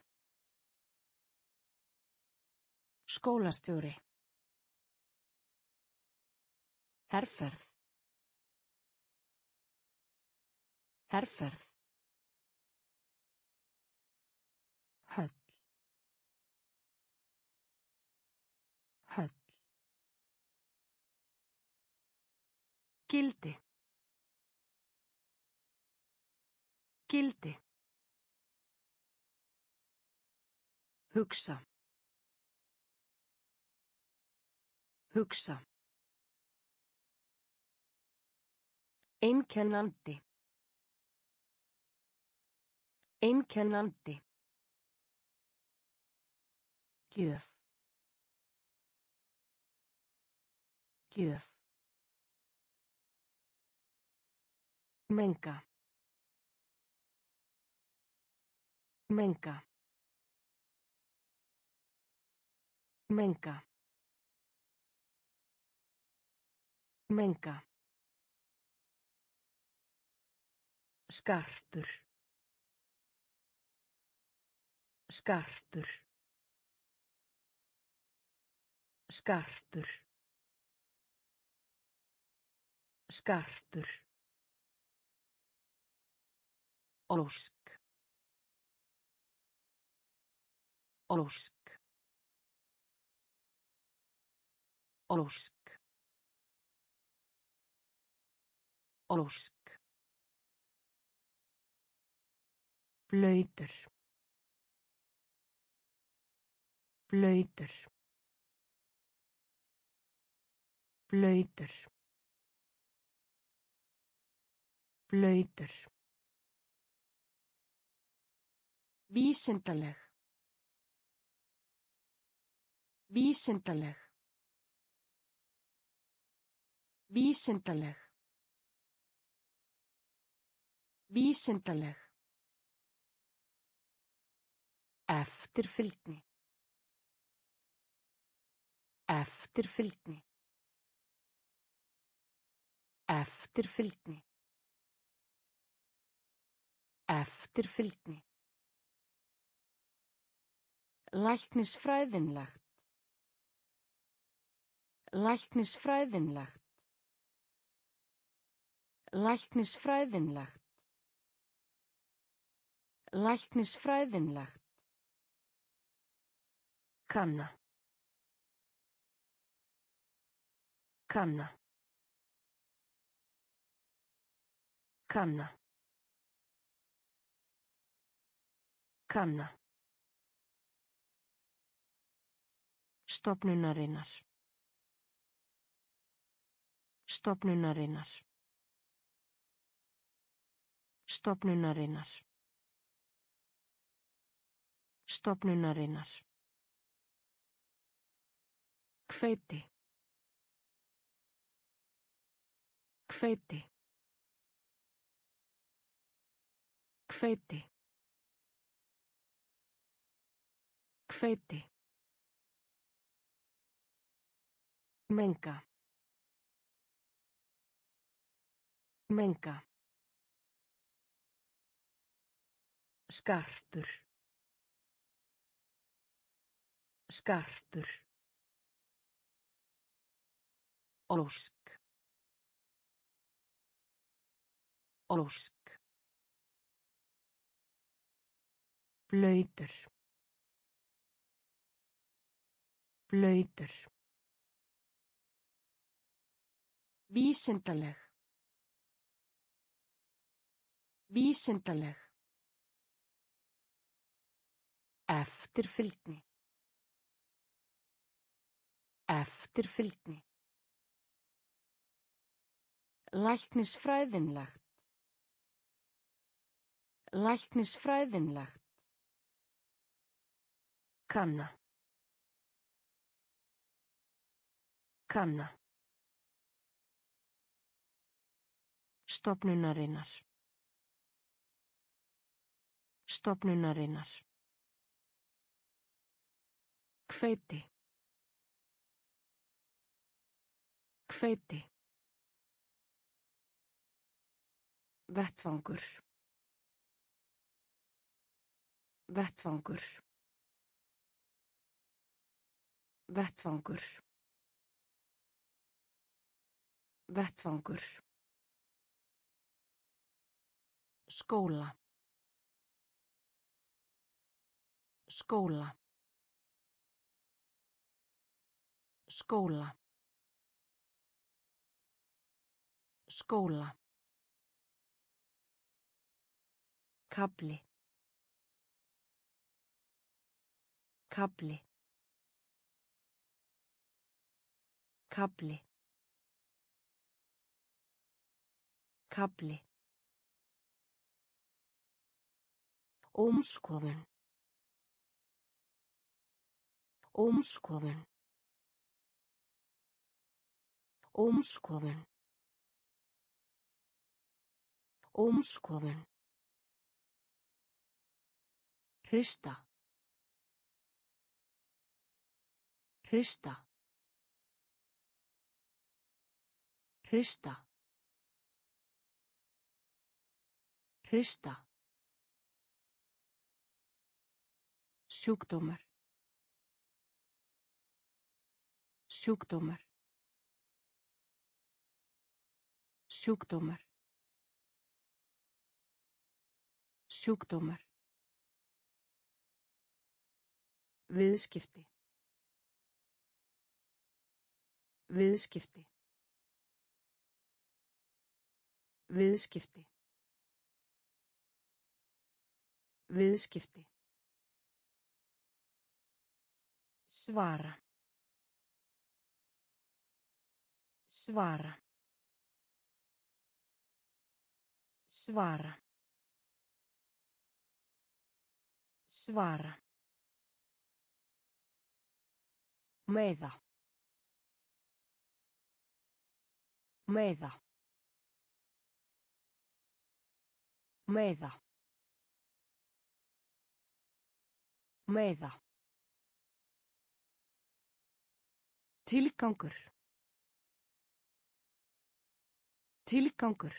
Skólastjóri. Herferð. Herferð. Höll. Höll. Gildi. Gildi. Hugsa. Hugsa. Einkennandi. Einkennandi. Gjöf. Gjöf. Menga. Menga. Menga. Menga. Skarpur. Skarpur. Skarpur. Skarpur. Ósk. Ósk. Ósk. Ósk. Blautur. Blautur. Blautur. Blautur. Vísindaleg. Vísindaleg. Vísindaleg. Vísindaleg. Eftirfylgni. Eftirfylgni. Eftirfylgni. Eftirfylgni. Læknisfræðinlegt. Læknisfræðinlegt. Læknisfræðinlegt. Læknisfræðinlegt. Kanna. Kanna. Kanna. Kanna. Stofnunarinnar. Stofnunarinnar. Stofnunarinnar. Stofnunarinnar. Hveiti. Hveiti. Hveiti. Hveiti. Menga. Menga. Skarpur. Skarpur. Ósk. Ósk. Blautur. Blautur. Vísindaleg. Vísindaleg. Eftirfylgni. Eftirfylgni. Læknisfræðinlegt. Læknisfræðinlegt. Kanna. Kanna. Stofnunarinnar. Stofnunarinnar. Hveiti. Hveiti. Vettvangur. Vettvangur. Vettvangur. Vettvangur. Skóla. Skóla. Skóla. Skóla. Kafli. Kafli. Kafli. Kafli. Ómskoðun. Ómskoðun. Ómskoðun. Ómskoðun. Hrista. Hrista. Hrista. Hrista. Sjúkdómar. Sjúkdómar. Sjúkdómar. Sjúkdómar. Viðskipti. Viðskipti. Viðskipti. Viðskipti. Svara. Svara. Svara. Svara. Meiða. Meiða. Meiða. Meiða. Tilgangur. Tilgangur.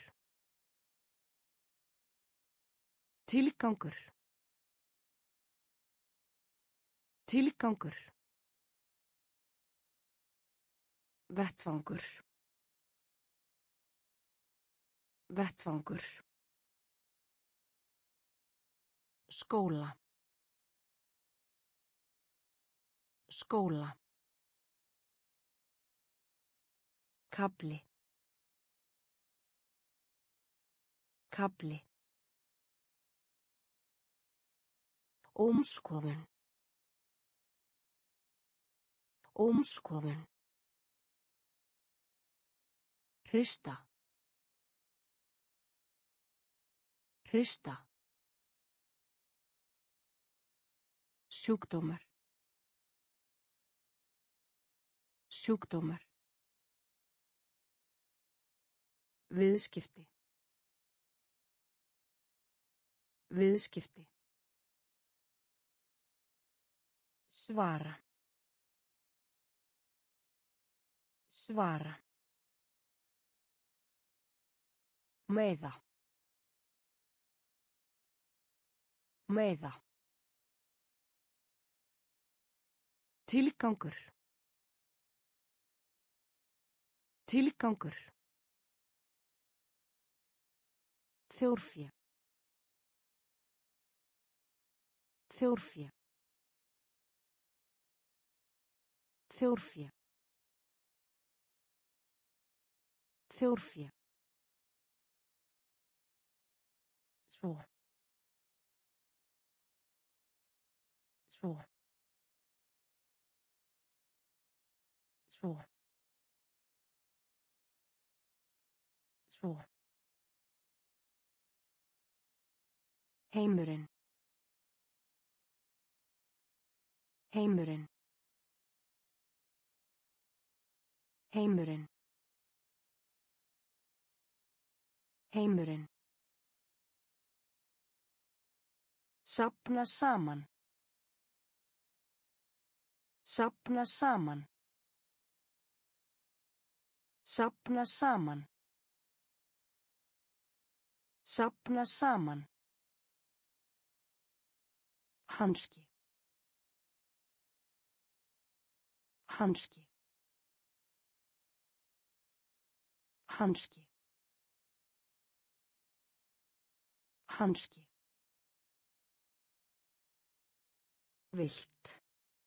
Tilgangur. Tilgangur. Vettvangur. Vettvangur. Skóla. Skóla. Kafli. Kafli. Ómskoðun. Ómskoðun. Hrista. Hrista. Sjúkdómar. Sjúkdómar. Viðskipti. Viðskipti. Svara. Svara. Meiða. Meiða. Tilgangur. Tilgangur. Þjórfé. Þjórfé. Þjórfé. Þjórfé. Svo. Svo. Svo. Svo. Heimurinn. Heimurinn. Heimurinn. Heimurinn. Safna saman. Safna saman. Safna saman. Safna saman. Hanski. Hanski. Hanski. Hanski. Vilt.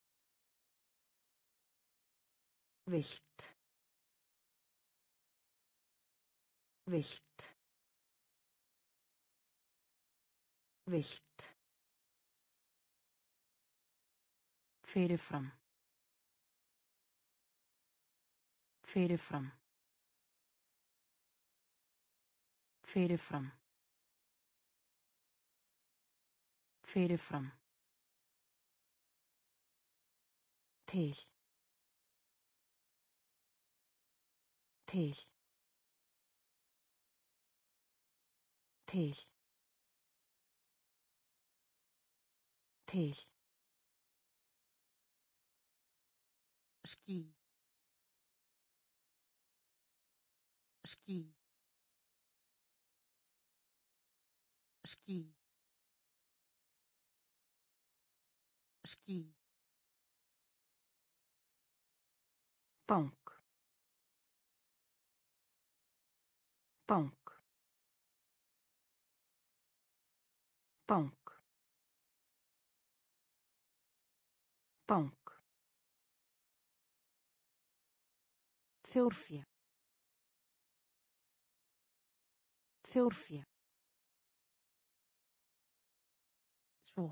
Vilt. Vilt. Vilt. Fyrirfram. Fyrirfram. Fyrirfram. Fyrirfram. Til. Til. Til. Til. Ský. Ský. Ský. Ský. Bank. Bank. Bank. Bank. Þjórfé. Þjórfé. Svo.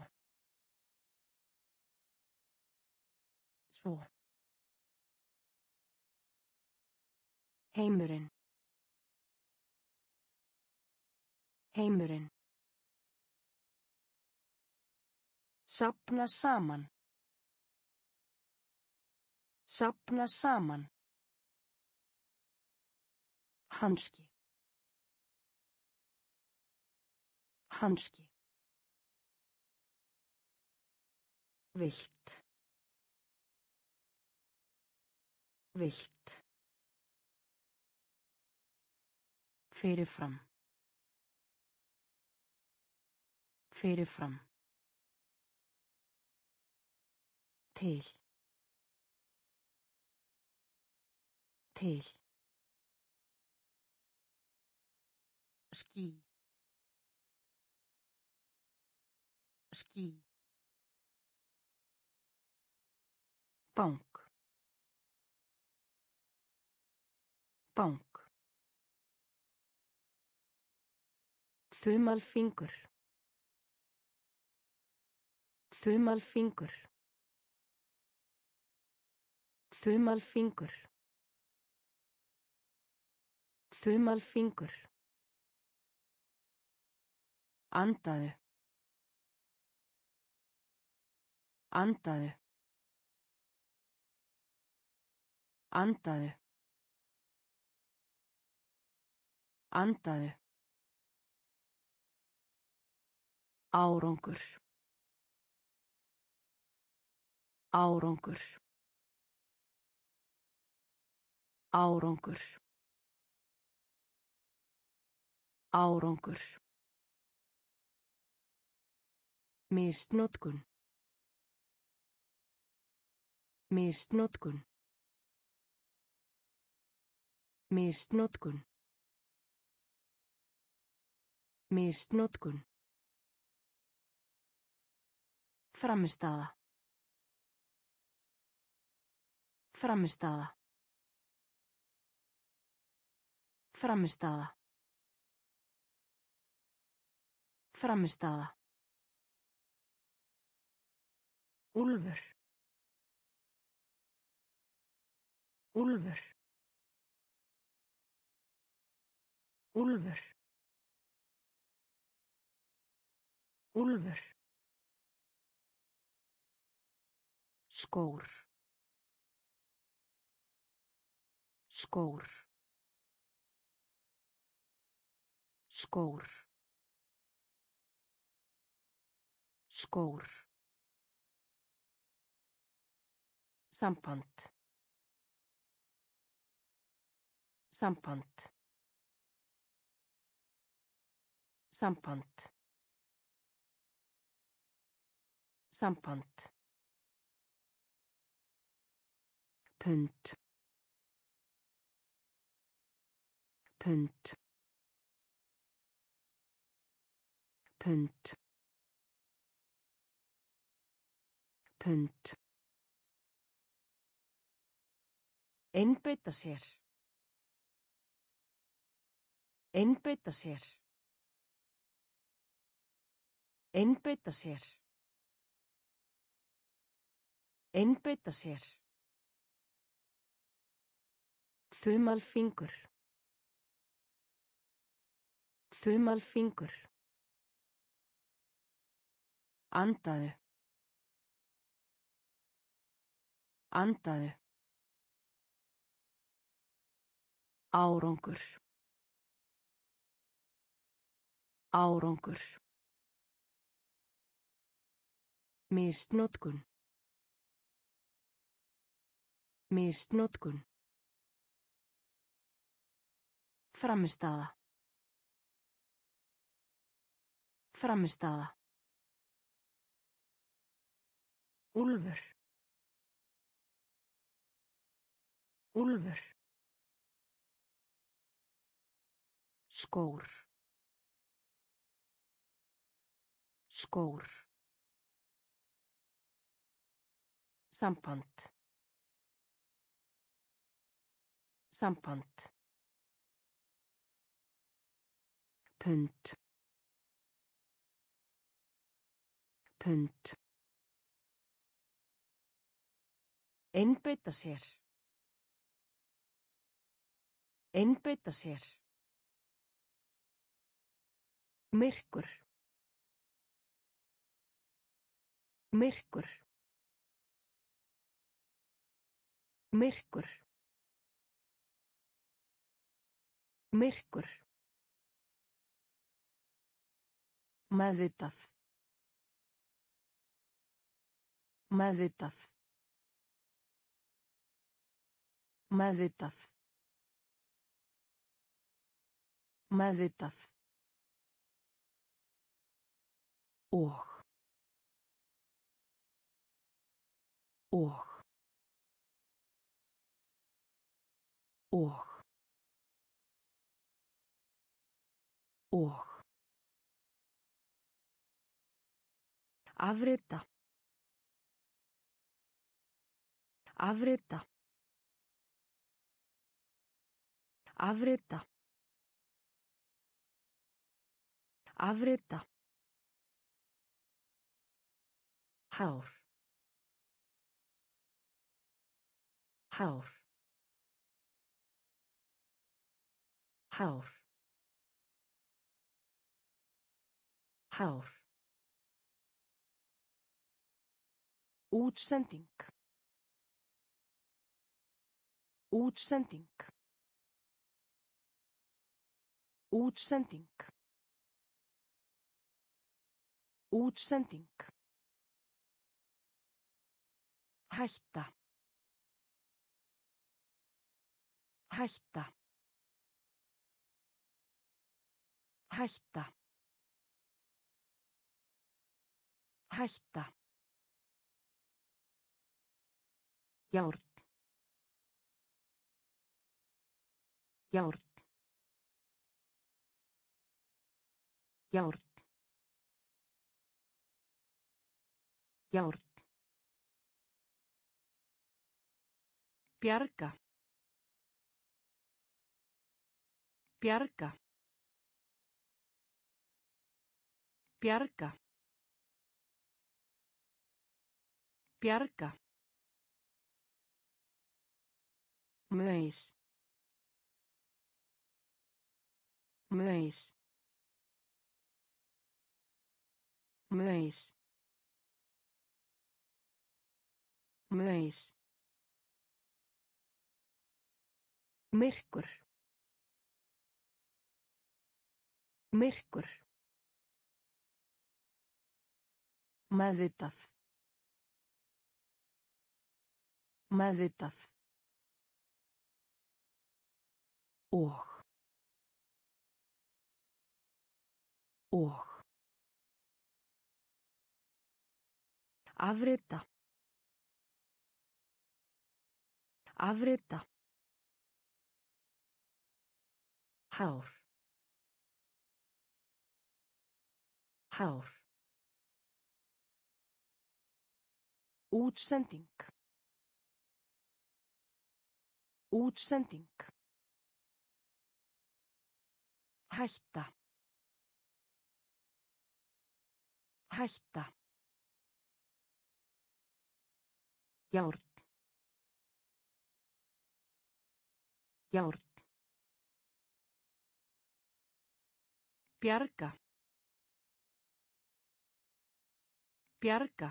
Svo. Heimurinn. Heimurinn. Safna saman. Safna saman. Hanski. Hanski. Vilt. Vilt. Fyrirfram. Fyrirfram. Til. Til. Ský. Ský. Bank. Bank. Þumalfingur. Þumalfingur. Þumalfingur. Þumalfingur. Andaðu. Andaðu. Andaðu. Andaðu. Árangur. Árangur. Árangur. Árangur. Misnotkun. Misnotkun. Misnotkun. Misnotkun. Frammistaða. Frammistaða. Frammistaða. Frammistaða. Úlfur. Úlfur. Úlfur. Úlfur. Skór. Skór. Skór. Skór. Samband. Samband. Samband. Samband. Pund. Pund. Pund. Pund. Einbeita sér. Einbeita sér. Einbeita sér. Einbeita sér. Þumalfingur. Þumalfingur. Andaðu. Andaðu. Árangur. Árangur. Misnotkun. Misnotkun. Frammistaða. Frammistaða. Úlfur. Úlfur. Skór. Skór. Samband. Samband. Pund. Pund. Einbeita sér. Einbeita sér. Myrkur. Myrkur. Myrkur. Myrkur. Meðvitað. Meðvitað. Meðvitað. Meðvitað. Og. Og. Og. Og. Afrita. Afrita. Afrita. Afrita. Hár. Hár. Hár. Hár. Útsending. Útsending. Útsending. Útsending. Hætta. Hætta. Hætta. Hætta. Járn. Járn. Járn. Járn. Bjarga. Bjarga. Bjarga. Bjarga. Maur. Maur. Maur. Maur. Myrkur. Myrkur. Meðvitað. Meðvitað. Og. Og. Afrita. Afrita. Hár. Hár. Útsending. Útsending. Hætta. Hætta. Járn. Járn. Bjarga. Bjarga.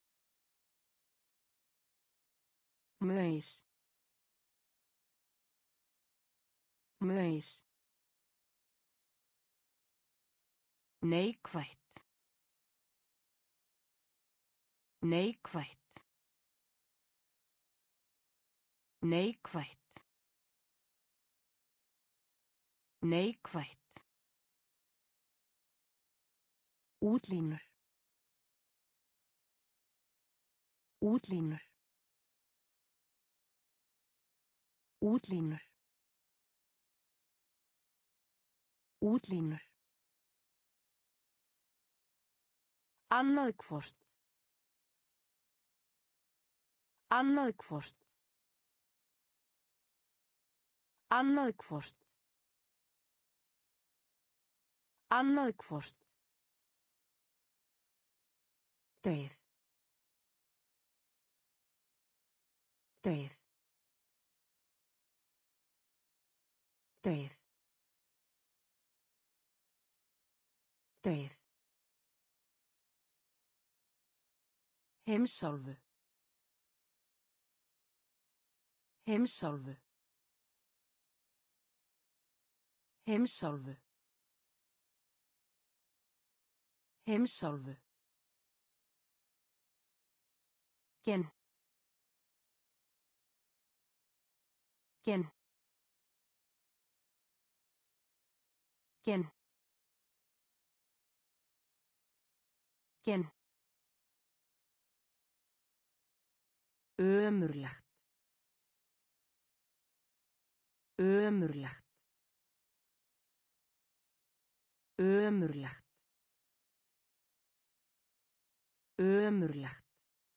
Maur. Maur. Neikvætt. Neikvætt. Neikvætt. Neikvætt. Útlínur. Útlínur. Útlínur. Útlínur. Annað hvort. Annað hvort. Annað hvort. Annað hvort. Deyð. Deyð. Deyð. Deyð. Heimsálfu. Heimsálfu. Heimsálfu. Heimsálfu. Gen. Gen. Gen. Gen. Ömurlegt. Ömurlegt. Ömurlegt. Ömurlegt.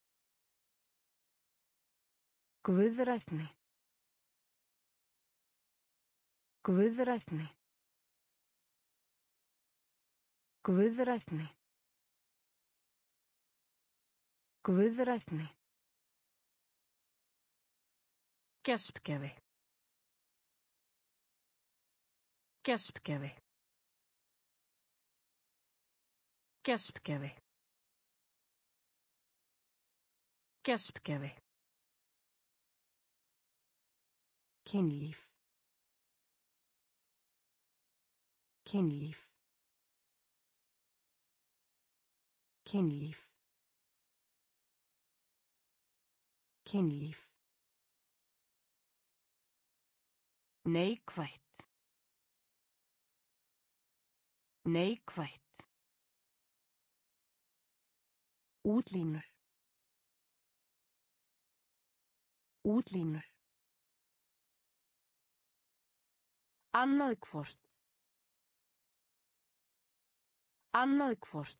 Guðrækni. Guðrækni. Guðrætni. Guðrætni. Gestgjafi. Gestgjafi. Gestgjafi. Gestgjafi. Kynlíf. Kynlíf. Kynlíf. Kynlíf. Neikvætt. Neikvætt. Útlínur. Útlínur. Annað hvort. Annað hvort.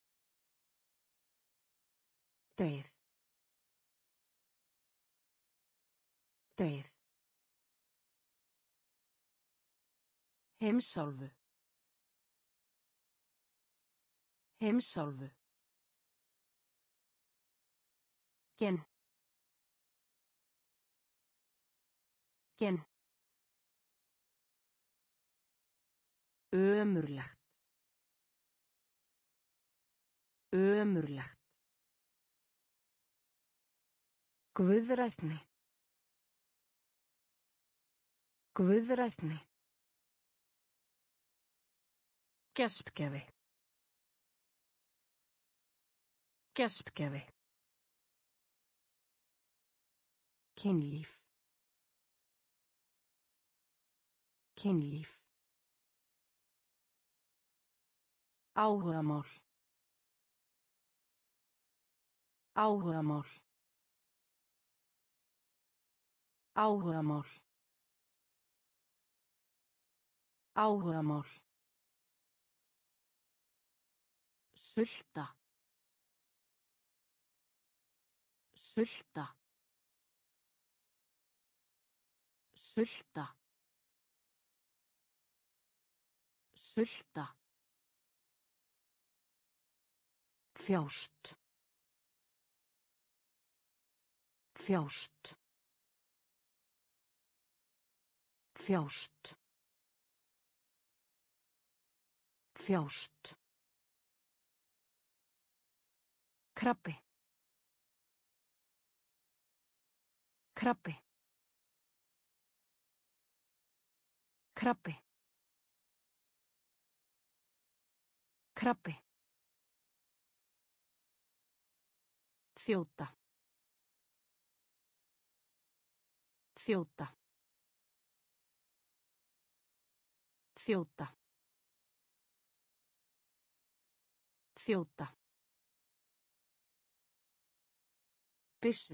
Deyð. Deyð. Heimsálfu. Heimsálfu. Gen. Gen. Ömurlegt. Ömurlegt. Guðrætni. Guðrætni. Gestgjafi. Gestgjafi. Kynlíf. Kynlíf. Áhugamál. Áhugamál. Áhugamál. Áhugamál. Sulta. Sulta. Sulta. Sulta. Þjást. Þjást. Þjást. Þjást. Krabbi. Krabbi. Krabbi. Krabbi. Þjóta. Þjóta. Þjóta. Þjóta. Byssu.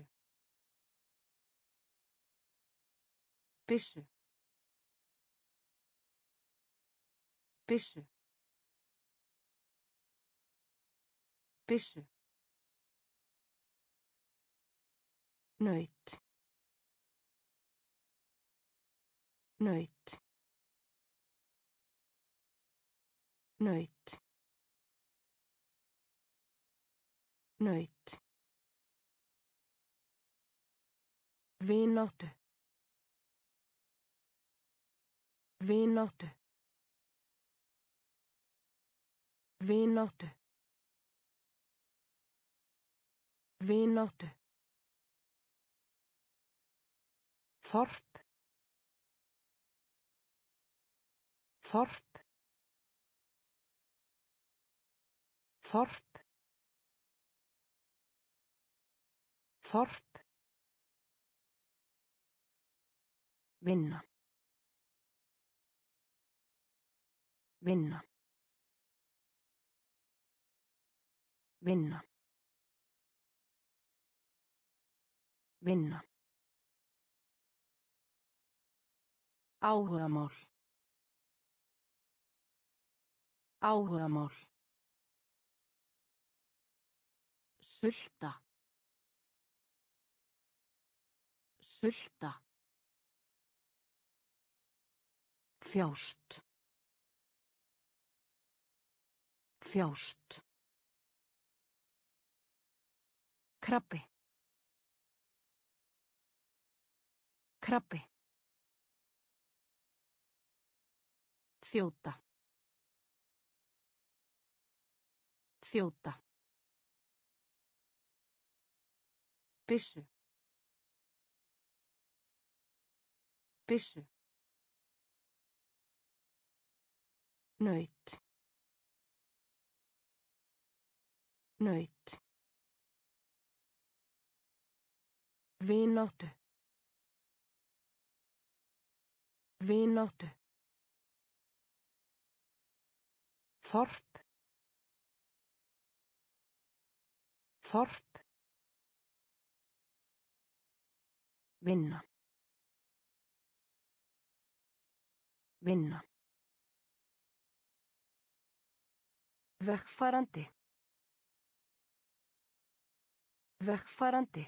Byssu. Byssu. Byssu. Naut. Naut. Naut. Naut. Vináttu. Vináttu. Vináttu. Vináttu. Þorp. Þorp. Þorp. Þorp. Vinna. Vinna. Vinna. Vinna. Áhugamál. Áhugamál. Sulta. Sulta. Þjást. Þjást. Krabbi. Krabbi. Þjóta. Þjóta. Byssu. Byssu. Naut. Naut. Vináttu. Vináttu. Þorp. Þorp. Vinna. Vinna. Vegfarandi. Vegfarandi.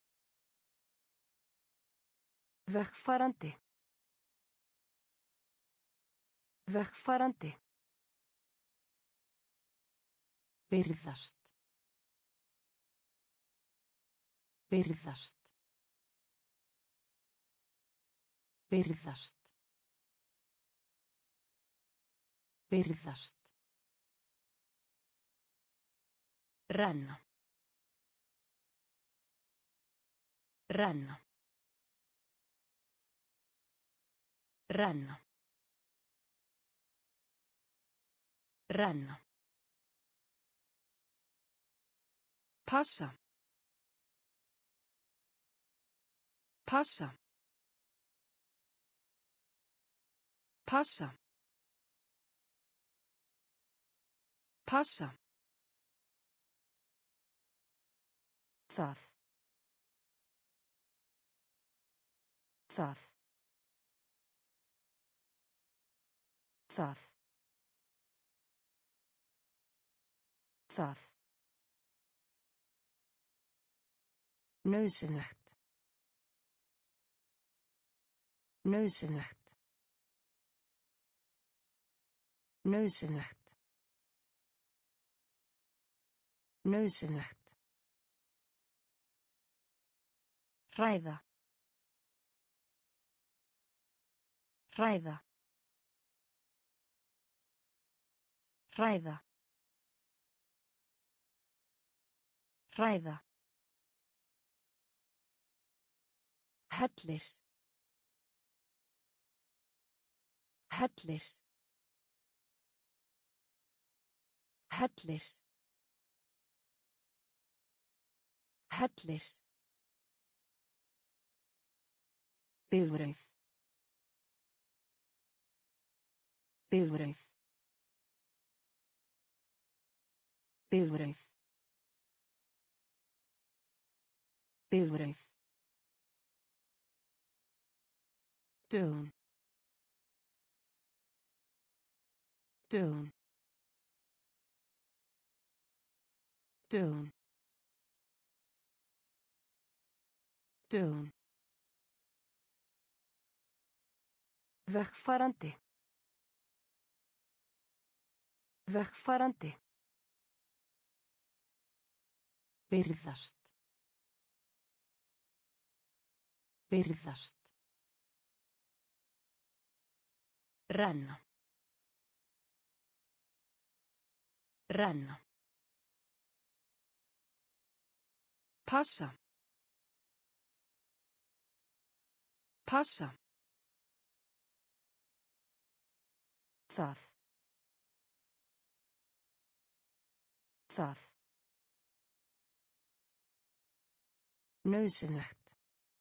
Vegfarandi. Vegfarandi. Virðast. Virðast. Virðast. Virðast. Renna. Renna. Renna. Renna. Passa. Passa. Passa. Passa. Það. Það. Það. Það. Nauðsynlegt. Nauðsynlegt. Nauðsynlegt. Nauðsynlegt. Hræða. Hræða. Hræða. Hræða. Hellir. Hellir. Hellir. Hellir. Bifreið. Bifreið. Bifreið. Bifreið. Dögun. Dögun. Dögun. Dögun. Vegfarandi. Vegfarandi. Virðast. Virðast. Renna. Renna. Passa. Passa. Það. Það. Nauðsynlegt.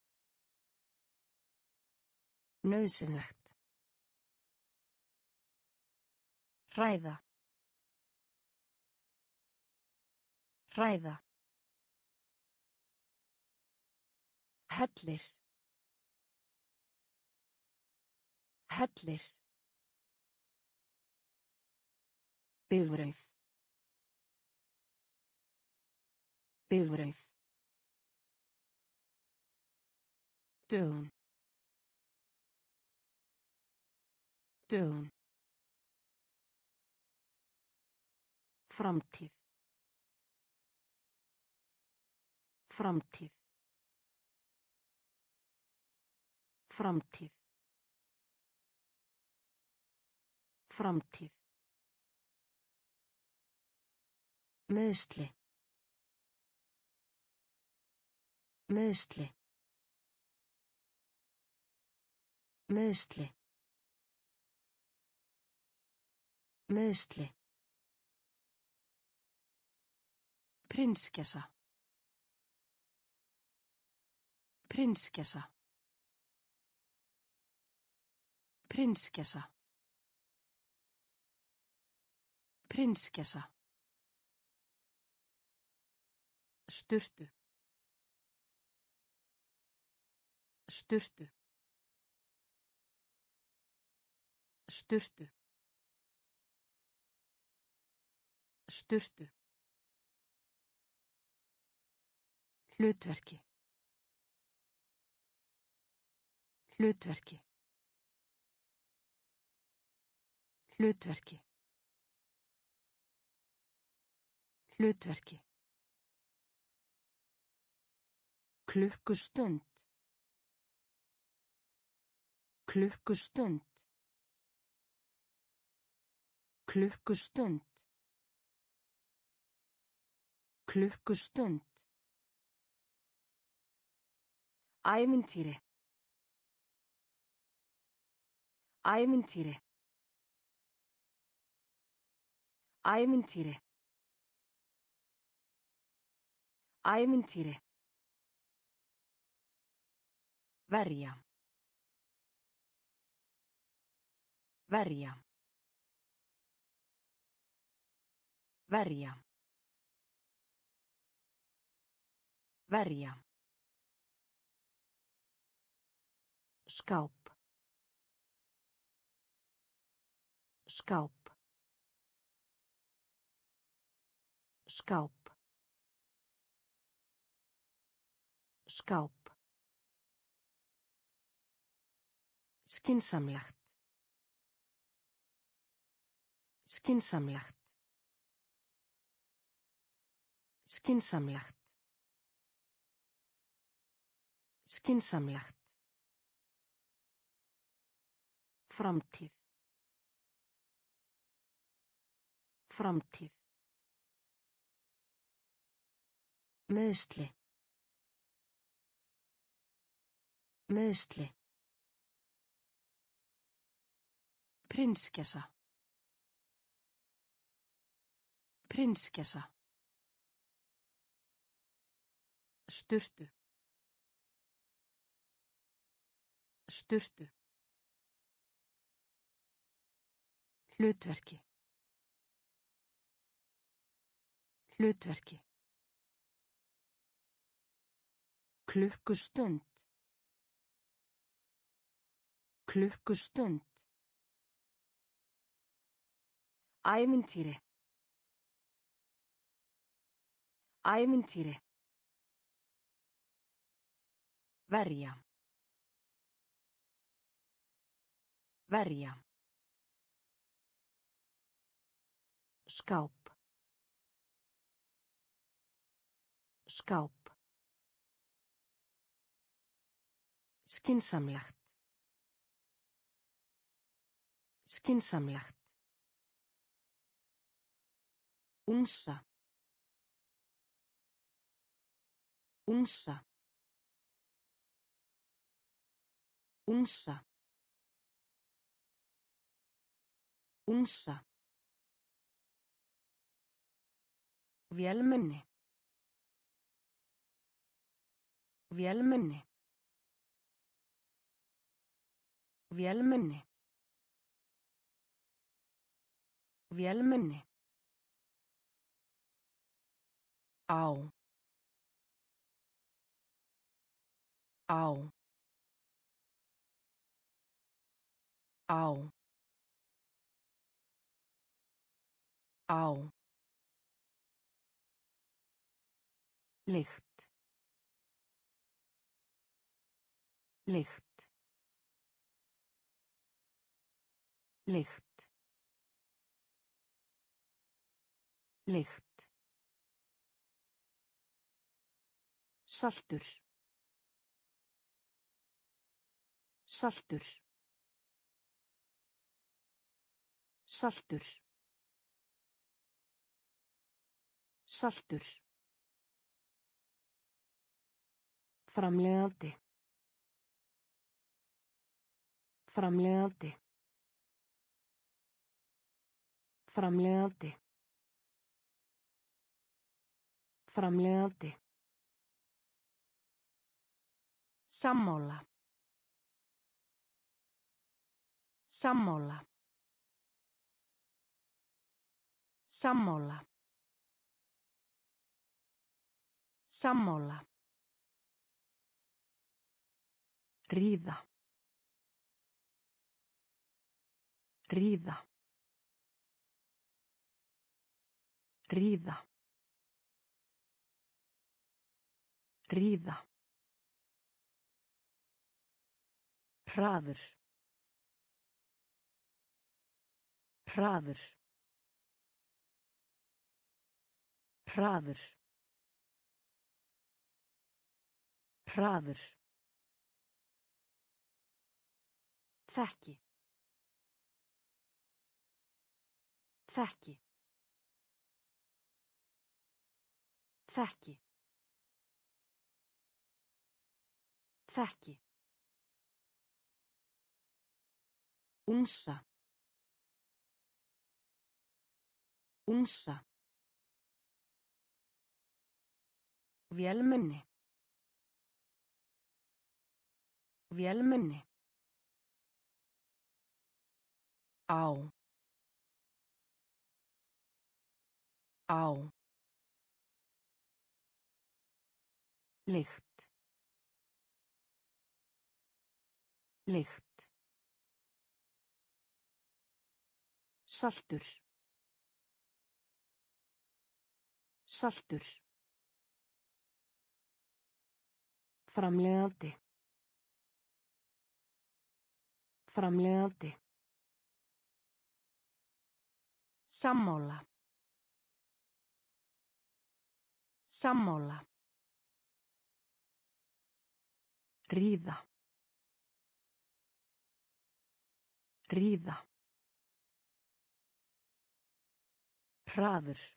Nauðsynlegt. Hræða. Hræða. Hellir. Hellir. Bifreið. Bifreið. Dögun. Dögun. Framtíð. Framtíð. Framtíð. Framtíð. Meiðsli. Meiðsli. Meiðsli. Meiðsli. Prinsessa. Prinsessa. Prinsessa. Prinsessa. Sturtu. Sturtu. Sturtu. Sturtu. Hlutverki. Hlutverki. Hlutverki. Hlutverki. Klukkustund. Klukkustund. Klukkustund. Klukkustund. Ævintýri. Ævintýri. Ævintýri. Ævintýri. Verja. Verja. Verja. Verja. Skáp. Skáp. Skáp. Skáp. Skynsamlegt. Skynsamlegt. Skynsamlegt. Skynsamlegt. Framtíð. Framtíð. Meiðsli. Meiðsli. Prinsessa. Prinsessa. Sturtu. Sturtu. Hlutverki. Hlutverki. Klukkustund. Klukkustund. Ævintýri. Ævintýri. Verja. Verja. Skáp. Skáp. Skynsamlegt. Skynsamlegt. Unsa. Unsa. Unsa. Unsa. Vélmenni. Vélmenni. Vélmenni. Vélmenni. Á. Á. Á. Á. Lykt. Lykt. Lykt. Lykt. Saltur. Saltur. Saltur. Saltur. Framleiðandi. Framleiðandi. Framleiðandi. Framleiðandi. Sammála. Sammála. Sammála. Sammála. Ríða. Ríða. Ríða. Ríða. Hraður. Hraður. Hraður. Hraður. Þekki. Þekki. Þekki. Þekki. Unsa. Unsa. Vélmenni. Vélmenni. Á. Á. Lykt. Lykt. Saltur. Saltur. Framleiðandi. Framleiðandi. Sammála. Sammála. Ríða. Ríða. Hraður.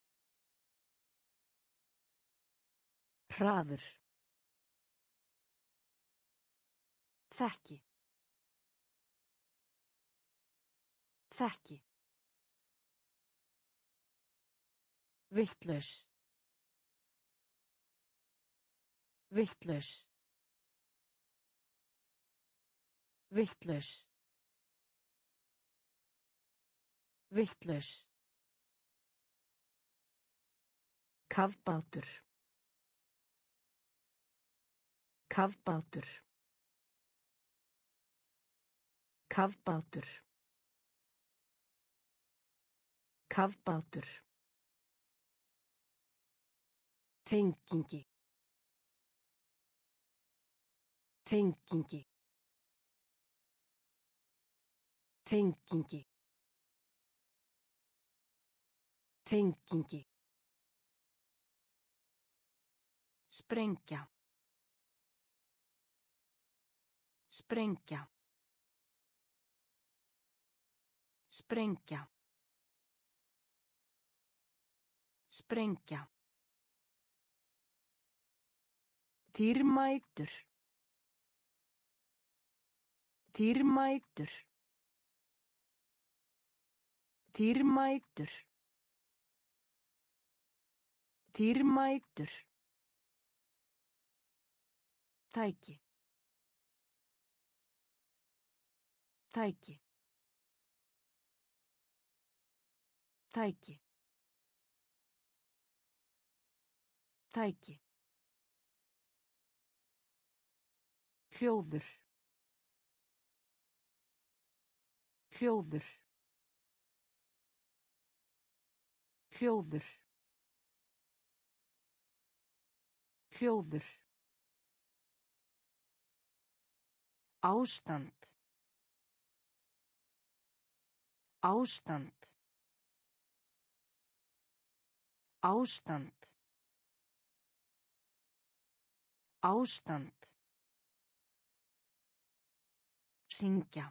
Hraður. Þekki. Þekki. Vitlaus. Vitlaus. Vitlaus. Vitlaus. Kafbátur. Kafbátur. Kafbátur. Kafbátur. Tengingi. Tengingi. Tengingi. Tengingi. Sprengja. Sprengja. Sprengja. Sprengja. Dýrmætur. Dýrmætur. Dýrmætur. Dýrmætur. Tæki. Tæki. Tæki. Tæki. Hljóður. Hljóður. Hljóður. Hljóður. Ástand. Ástand. Ástand. Ástand. Syngja.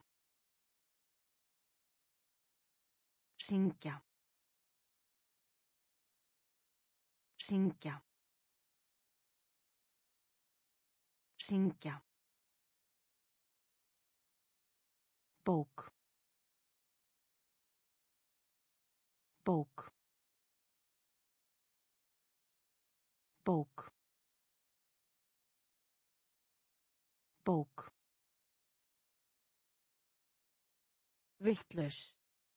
Syngja. Syngja. Syngja. Bók. Bók. Bók. Bók. Vitlaus.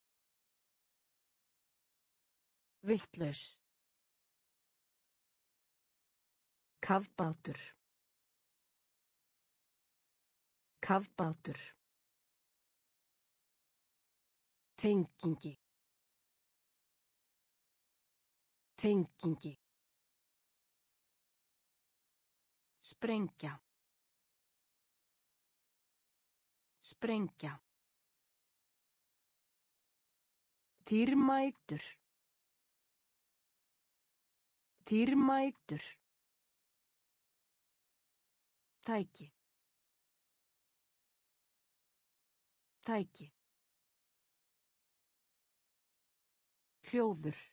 Vitlaus. Kafbátur. Kafbátur. Tengingi. Tengingi. Sprengja. Sprengja. Dýrmætur. Dýrmætur. Tæki. Tæki. Hljóður.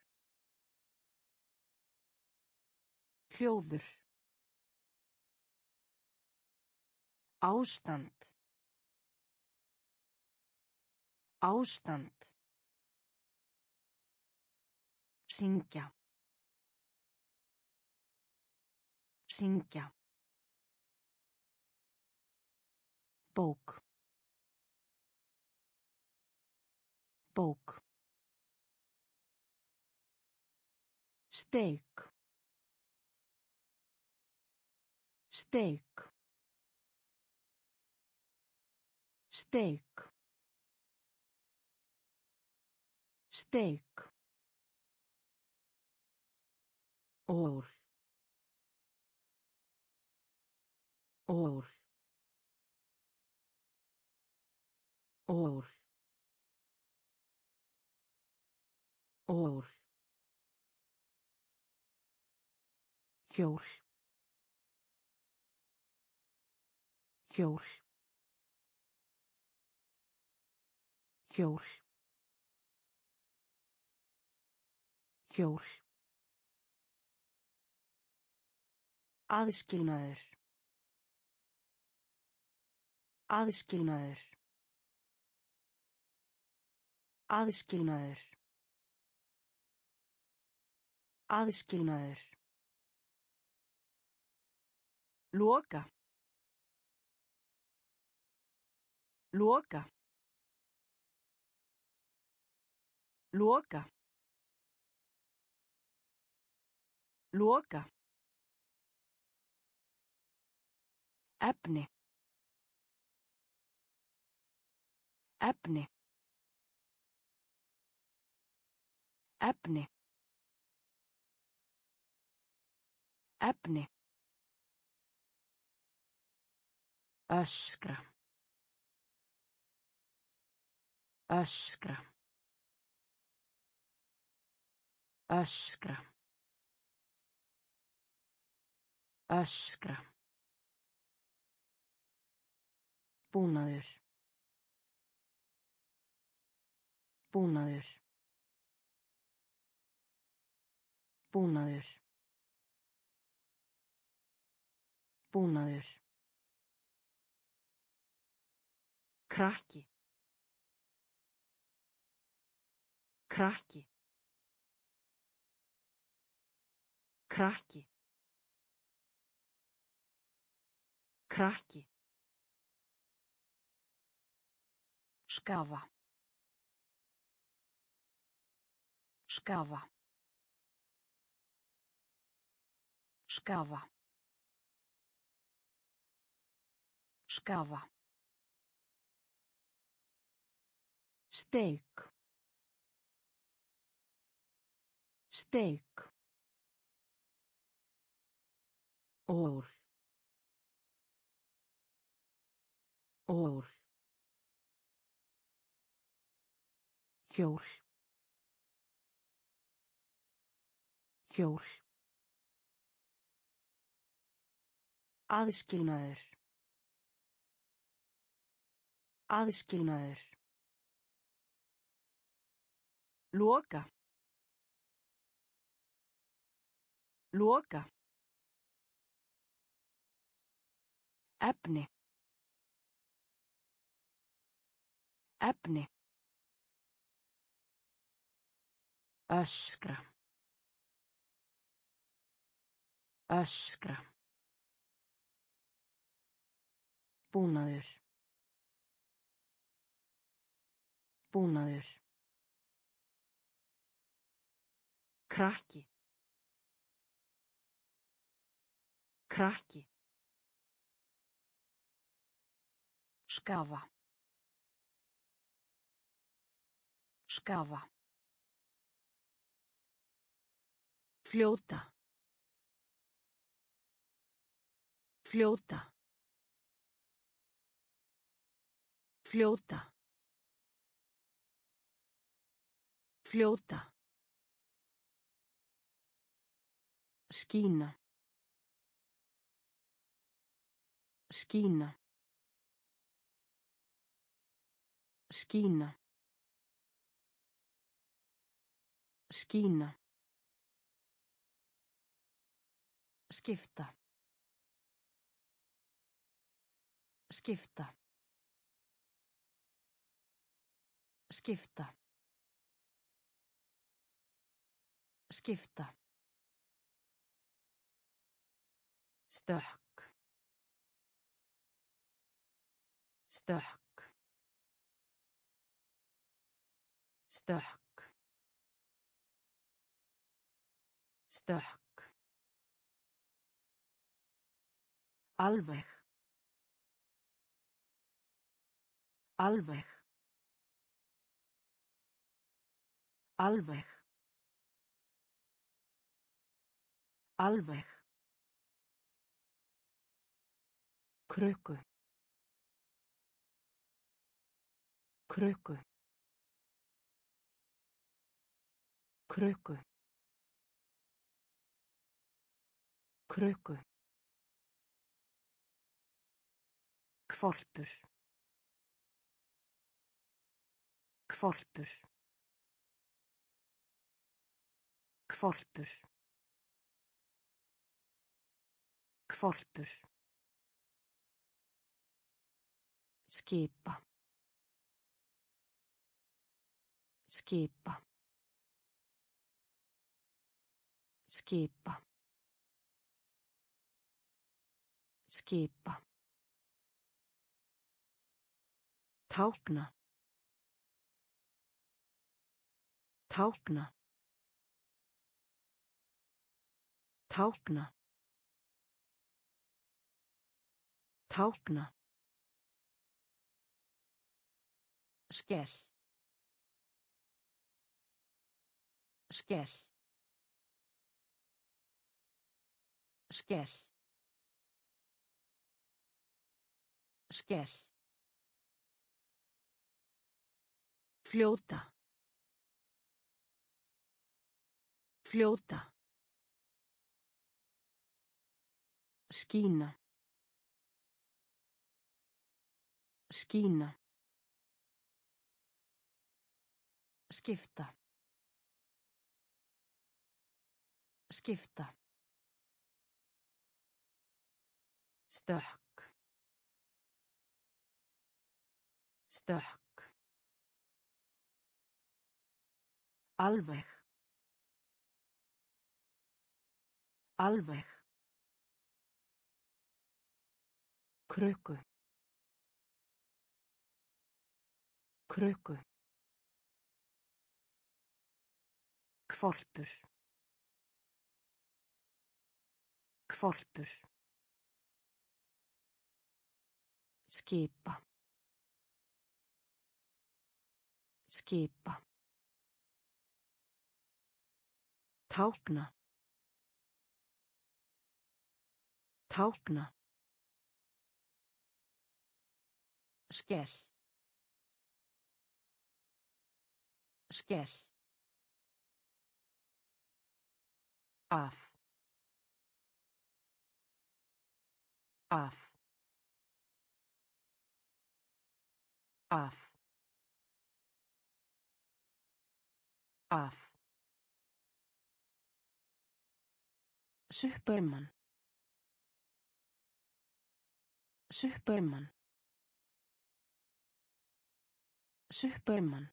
Hljóður. Ástand. Ástand. Syngja. Syngja. Bók. Bók. Steik. Steik. Steik. Steik. Ól. Ól. Ól. Ól. Hjól. Hjól. Hjól. Hjól. Aðskilnaður. Aðskilnaður. Aðskilnaður. Aðskilnaður. Loka. Loka. Loka. Loka. Efni. Efni. Efni. Efni. Öskra. Öskra. Öskra. Öskra. Búnaður. Búnaður. Búnaður. Búnaður. Krakki. Krakki. Krakki. Krakki. Skafa. Skafa. Skafa. Skafa. Steik. Steik. Ól. Ól. Hjól. Hjól. Aðskilnaður. Aðskilnaður. Loka. Loka. Efni. Efni. Öskra. Öskra. Búnaður. Búnaður. Krakki. Krakki. Skafa. Skafa. Fljóta. Fljóta. Fljóta. Fljóta. Skína. Skína. Skína. Skína. Skipta. Skipta. Skipta. Skipta. Stökk. Stökk. Stökk. Stökk. Alveg. Alveg. Alveg. Alveg. Krukku. Krukku. Krukku. Krukku. Hvolpur. Hvolpur. Hvolpur. Hvolpur. Skipa. Skipa. Skipa. Skipa. Tákna. Tákna. Tákna. Tákna. Skell. Skell. Skell. Skell. Fljóta. Fljóta. Skína. Skína. Skipta. Skipta. Stökk. Stökk. Alveg. Alveg. Krukku. Krukku. Hvolpur. Hvolpur. Skipa. Skipa. Tákna. Tákna. Skell. Skell. Af. Af. Af. Af. Superman. Superman. Superman.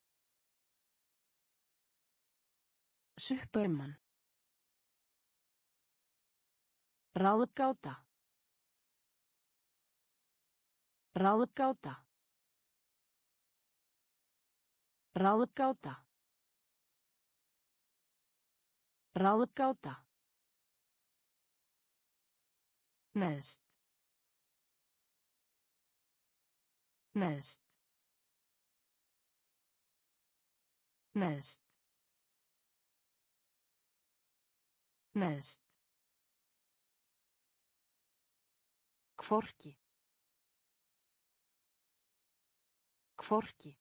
Superman. Ráðgáta. Ráðgáta. Ráðgáta. Ráðgáta. Neðst. Neðst. Neðst. Neðst. Hvorki. Hvorki.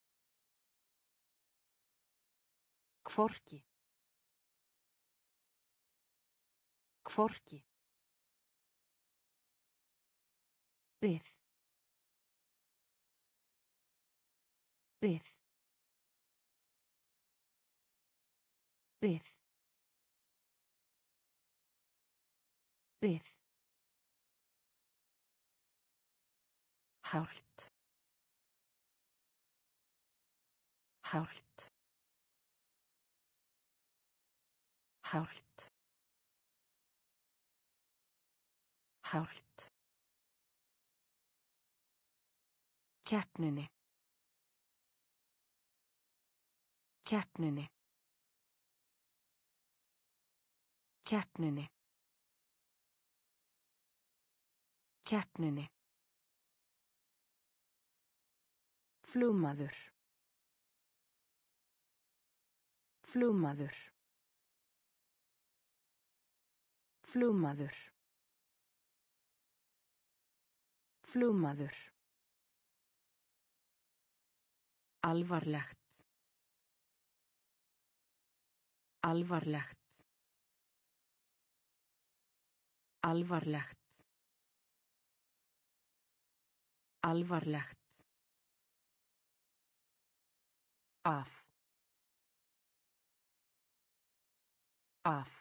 Hvorki. Hvorki. Við. Við. Við. Við. Hált. Hált. Hált. Hált. Keppninni. Keppninni. Keppninni. Keppninni. Flugmaður. Flugmaður. Flugmaður. Flugmaður. Alvarlegt. Alvarlegt. Alvarlegt. Alvarlegt. Af. Af.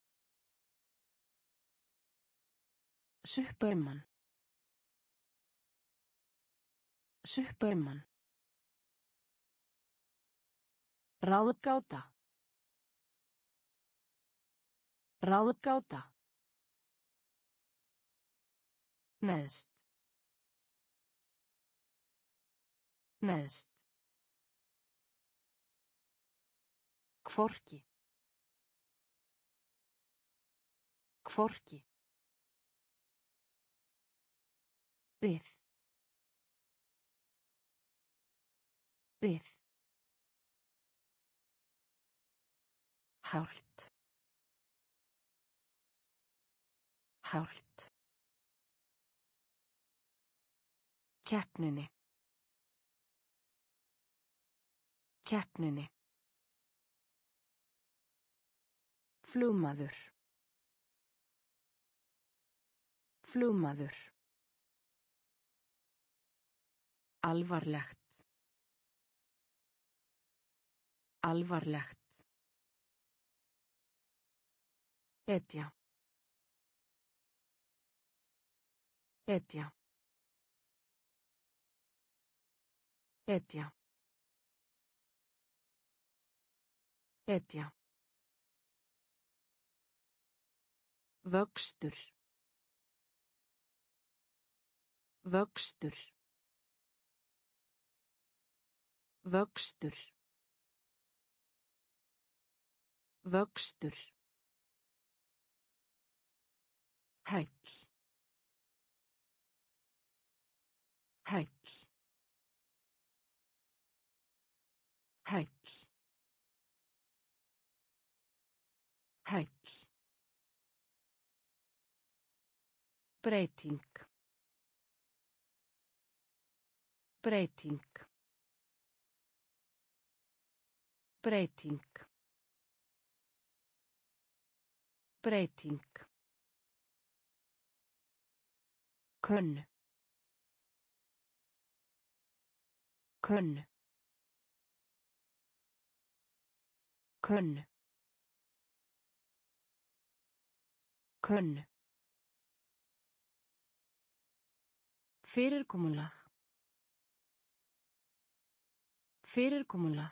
Superman. Superman. Ráðgáta. Ráðgáta. Neðst. Neðst. Hvorki. Hvorki. Við. Við. Hált. Hált. Keppninni. Keppninni. Flugmaður. Flugmaður. Alvarlegt. Alvarlegt. Hetja. Hetja. Hetja. Hetja. Vöxtur. Vöxtur. Vöxtur. Vöxtur. Hæll. Hæll. Hæll. Hæll. Breyting. Breyting. Breyting. Breyting. Könnu. Könnu. Könnu. Könnu. Fyrirkomulag. Fyrirkomulag.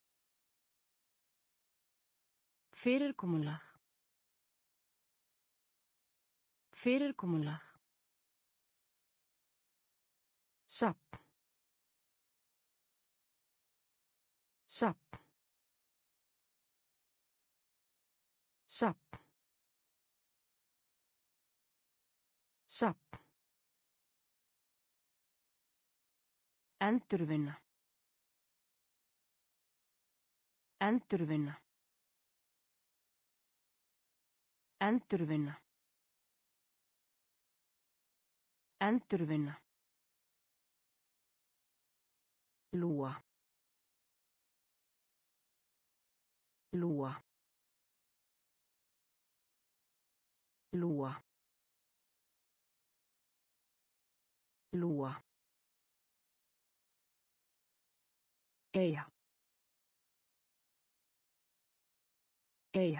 Fyrirkomulag. Fyrirkomulag. Safn. Safn. Safn. Safn. Endurvinna. Endurvinna. Endurvinna. Endurvinna. Lúa. Lúa. Lúa. Lúa. Eyja. Eyja.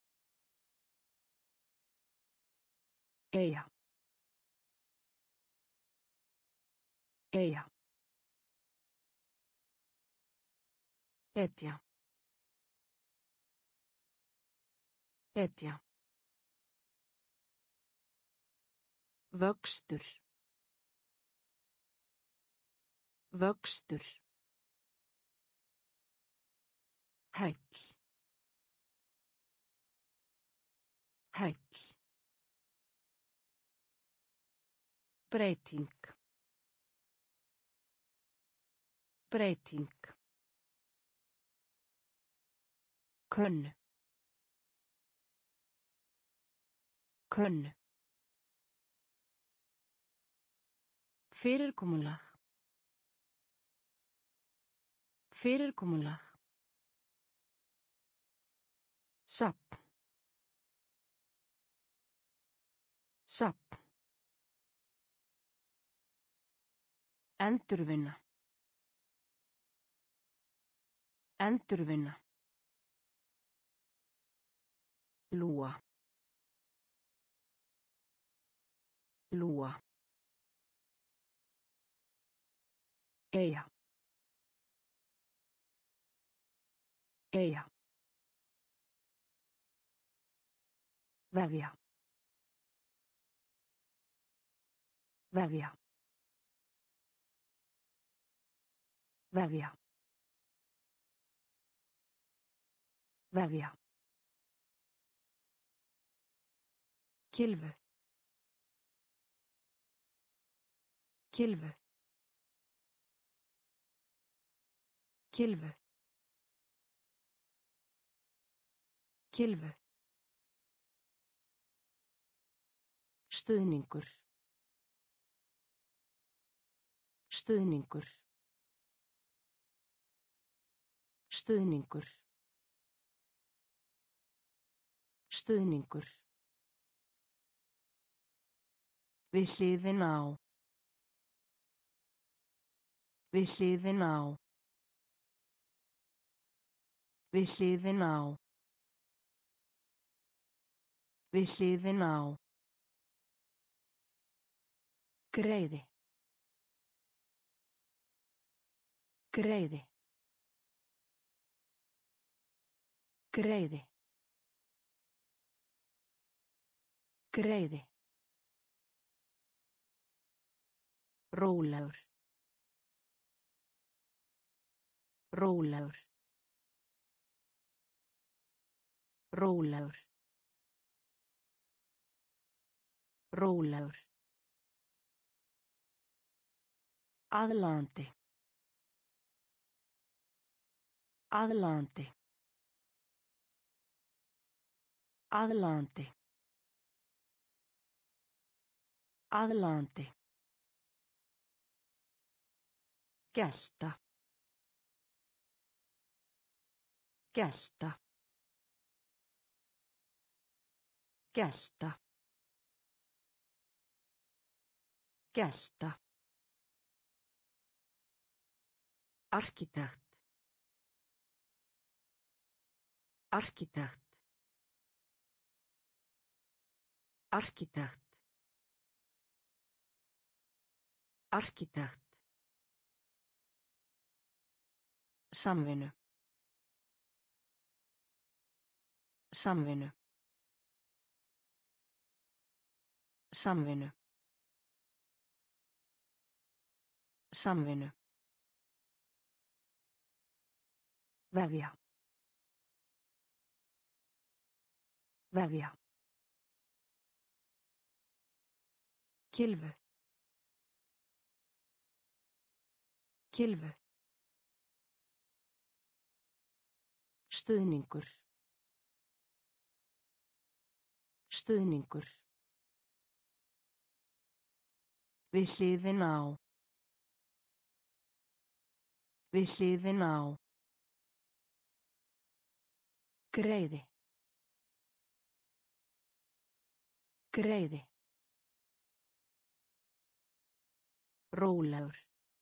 Eyja. Eyja. Etja. Etja. Vöxtur. Vöxtur. Hæll. Hæll. Breyting. Breyting. Könnu. Könnu. Fyrirkomulag. Fyrirkomulag. Safn. Safn. Endurvinna. Endurvinna. Lúa. Lúa. Eyja. Eyja. Vefja. Vefja. Vefja. Vefja. Kylfu. Kylfu. Kylfu. Kylfu. Stuðningur. Stuðningur. Stuðningur. Stuðningur. Við hliðina á. Við hliðina á. Við hliðina á. Við hliðina á. Greiði. Greiði. Greiði. Greiði. Rólegur. Rólegur. Rólegur. Rólegur. Aðlaðandi. Aðlaðandi. Aðlaðandi. Aðlaðandi. Gelta. Gelta. Gelta. Gelta. Arkitekt. Arkitekt. Arkitekt. Arkitekt. Samvinnu. Samvinnu. Samvinnu. Samvinnu. Vefja. Vefja. Kylfu. Kylfu. Stuðningur. Stuðningur. Við hliðina á. Við hliðina á. Greiði. Greiði. Rólegur.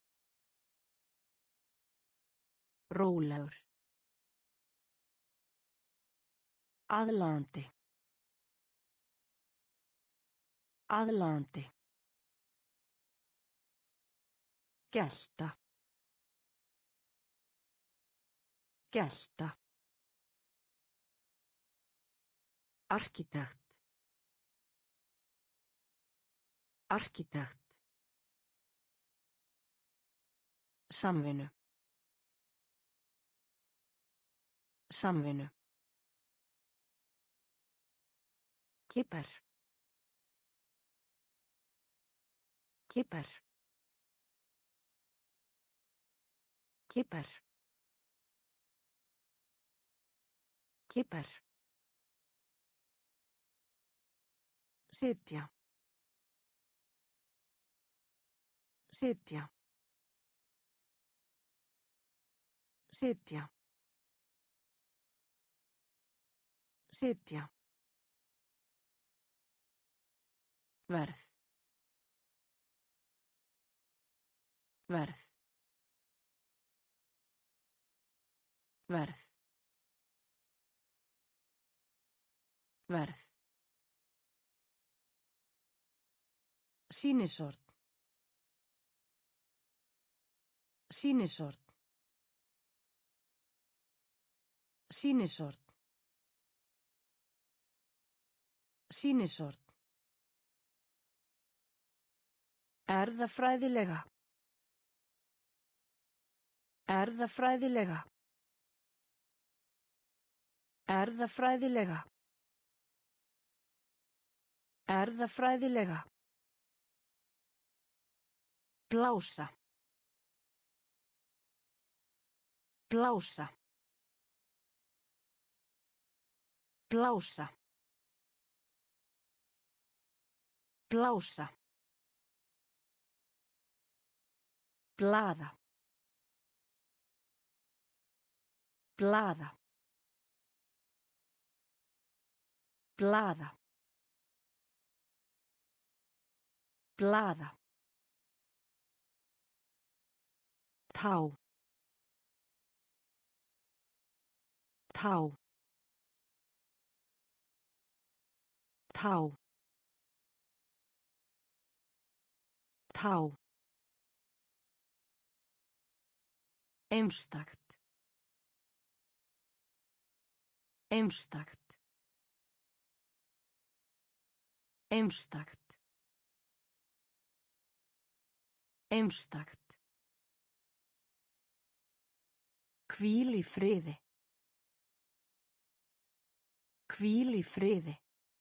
Rólegur. Aðlaðandi. Aðlaðandi. Gelta. Gelta. Arkitekt. Arkitekt. Samvinnu. Samvinnu. Kipper. Kipper. Kipper. Kipper. Sitja. Sitja. Sitja. Sitja. Verð. Verð. Verð. Verð. Sýnisort. Sýnisort. Sýnisort. Sýnisort. Erfðafræðilega. Erfðafræðilega. Erfðafræðilega. Erfðafræðilega. Blása. Blása. Blása. Blása. Blaða. Blaða. Blaða. Blaða. Tá. Tá. Tá. Tá. Einstakt. Einstakt. Einstakt. Einstakt. Hvíl í friði. Hvíl í friði.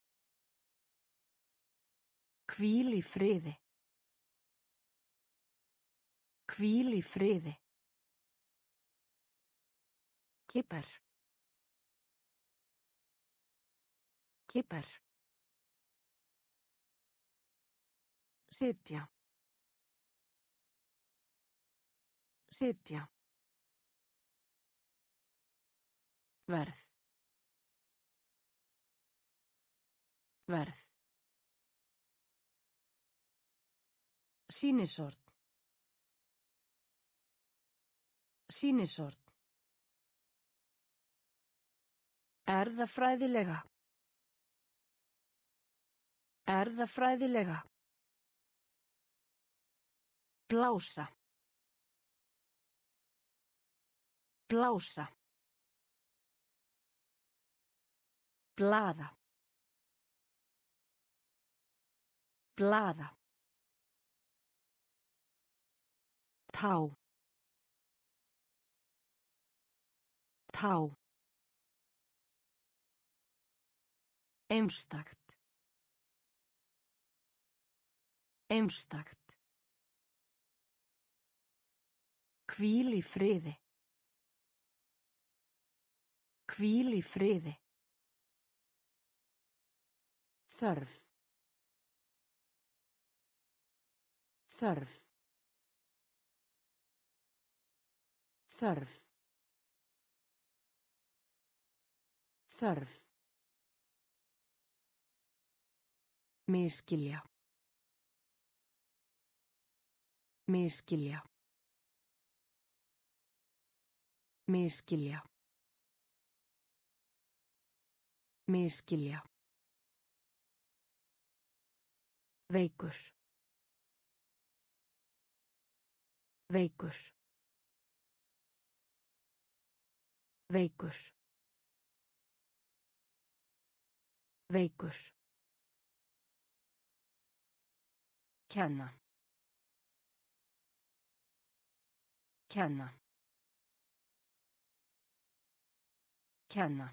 Hvíl í friði. Hvíl í friði. Kipper. Kipper. Sitja. Sitja. Verð. Verð. Sýnisort. Sýnisort. Erfðafræðilega. Erfðafræðilega. Blása. Blása. Blaða. Blaða. Tá. Tá. Einstakt. Einstakt. Hvíl í friði. Hvíl í friði. Þörf. Þörf. Þörf. Þörf. Misskilja. Misskilja. Misskilja. Misskilja. Veikur. Veikur. Veikur. Veikur. Kenna. Kenna. Kenna.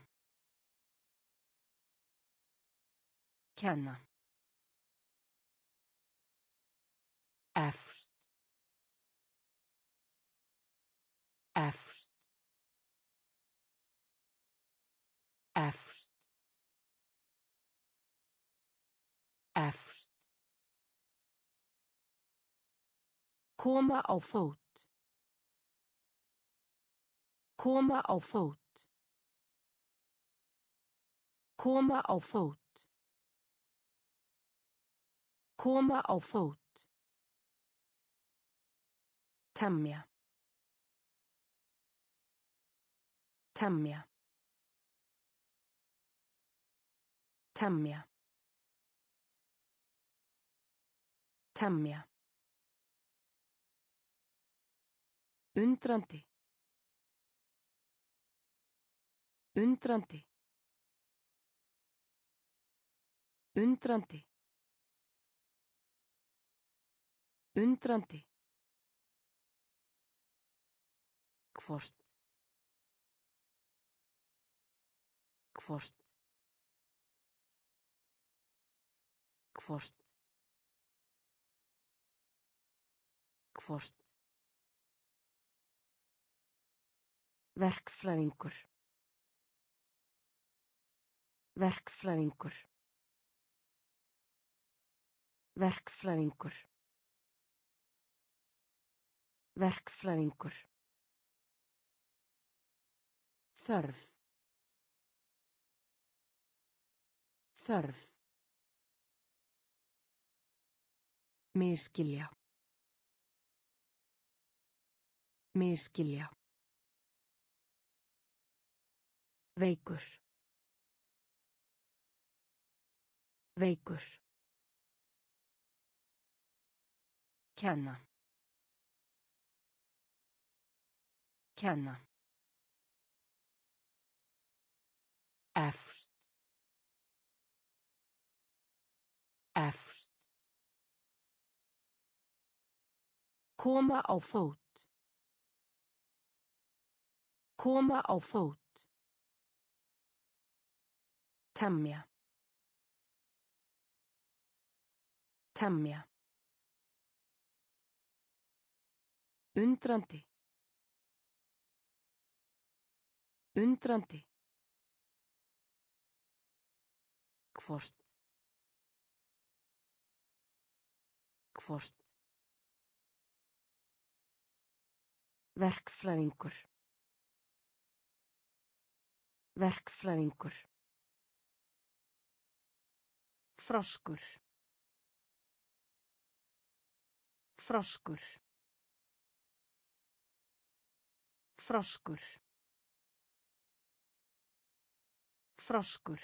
Kenna. Efst. Efst. Efst. Efst. Koma á fót. Koma á fót. Koma á fót. Koma á fót. Temja. Temja. Temja. Temja. Undrandi. Undrandi. Undrandi. Undrandi. Hvort. Hvort. Hvort. Hvort. Verkfræðingur. Verkfræðingur. Verkfræðingur. Verkfræðingur. Þörf. Þörf. Misskilja. Misskilja. Veikur. Veikur. Kenna. Kenna. Efst. Efst. Koma á fót. Koma á fót. Temja. Temja. Undrandi. Undrandi. Hvort. Hvort. Verkfræðingur. Verkfræðingur. Froskur. Froskur. Froskur. Froskur.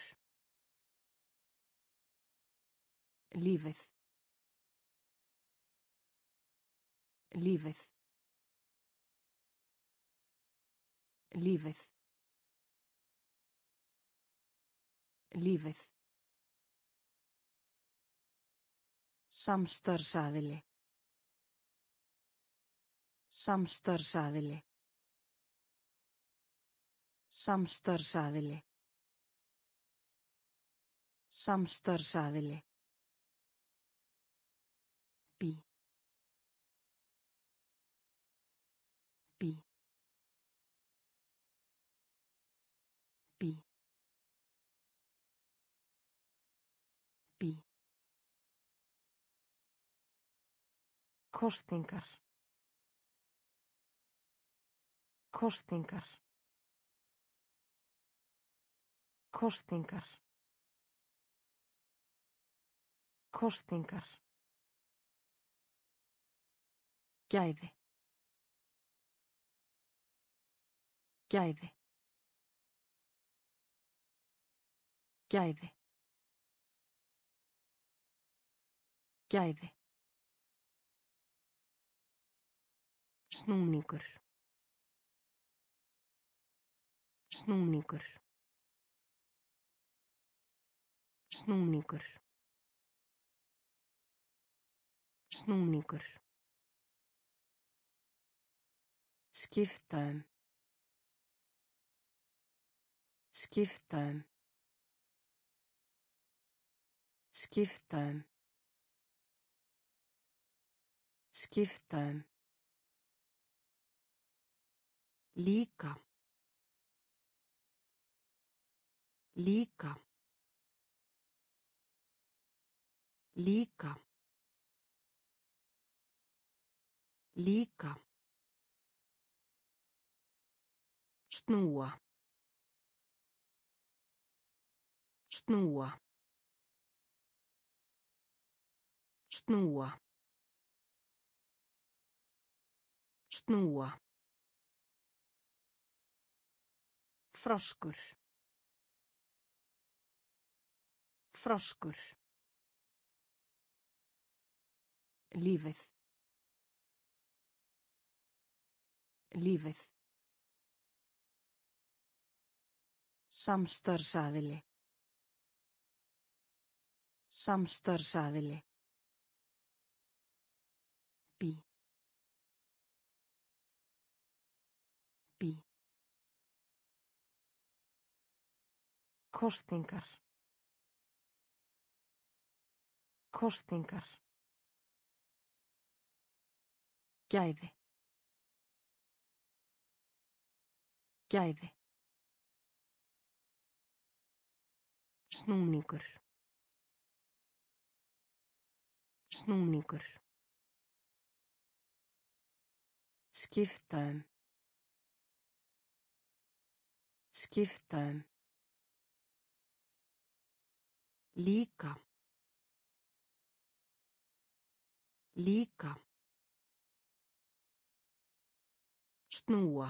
Lífið. Lífið. Lífið. Lífið. Samstarfsaðili. Samstarfsaðili. Samstarfsaðili. Samstarfsaðili. Bí. Bí. Bí. Bí. Kosningar. Kosningar. Kosningar. Kosningar. Gæði. Gæði. Gæði. Gæði. Snúningur. Snúningur. Snúningur. Snúningur. Skipta um. Skipta um. Skipta um. Skipta um. Líka. Líka. Líka. Líka. Snúa. Snúa. Snúa. Snúa. Froskur. Froskur. Lífið. Lífið. Samstarfsaðili. Samstarfsaðili. Bí. Bí. Kosningar. Kosningar. Gæði. Gæði. Snúningur. Snúningur. Skipta um. Skipta um. Líka. Líka. Snúa.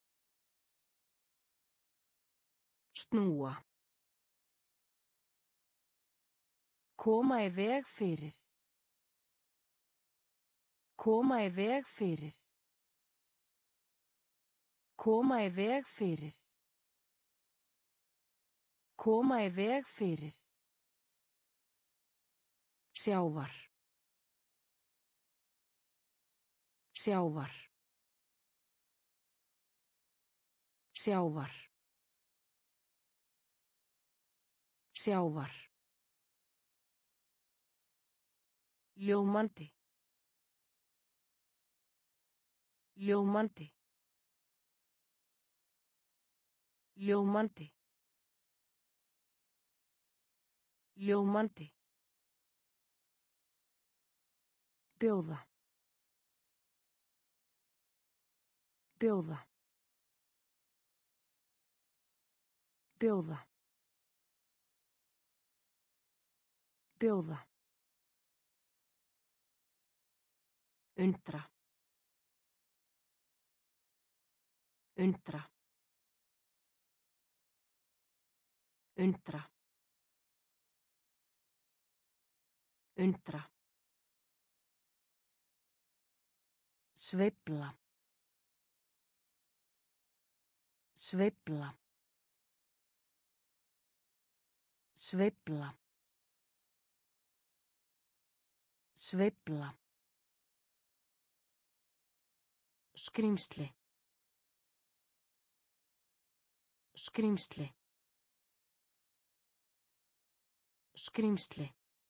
Snúa. Koma í veg fyrir. Koma í veg fyrir. Koma í veg fyrir. Koma í veg fyrir. Sjávar. Sjávar. Sjávar. Sjávar. Ljómandi. Ljómandi. Ljómandi. Ljómandi. Bjóða. Bjóða. Bjóða. Bjóða. Undra. Undra. Undra. Undra. Sveifla. Sveifla. Sveifla. Sveifla. Skrímsli. Skrímsli. Skrímsli.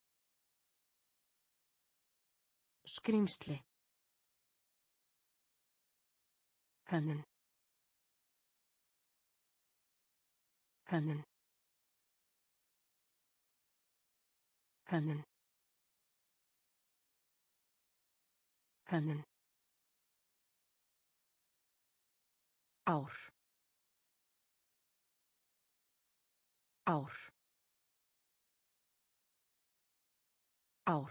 Skrímsli. Hönnun. Hönnun. Hönnun. Hönnun. Ár. Ár. Ár.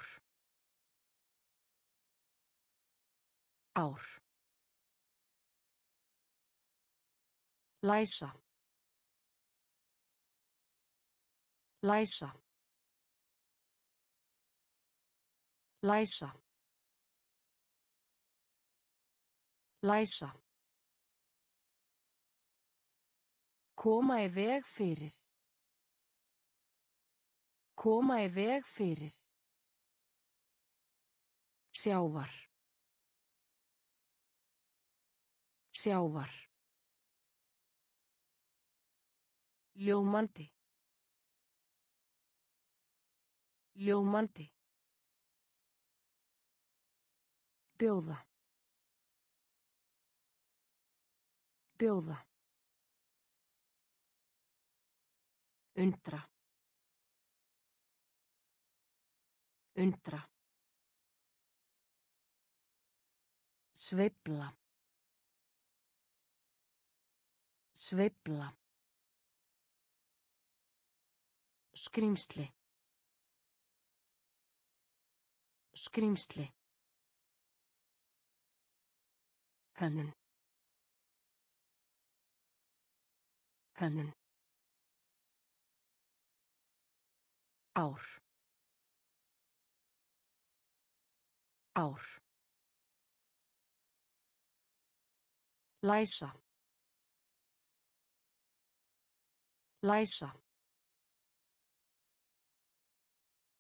Ár. Læsa. Læsa. Læsa. Læsa. Koma í veg fyrir. Koma í veg fyrir. Sjávar. Sjávar. Ljómandi. Ljómandi. Bjóða. Bjóða. Undra. Undra. Sveifla. Sveifla. Skrímsli. Skrímsli. Hönnun. Hönnun. Ár. Ár. Læsa. Læsa.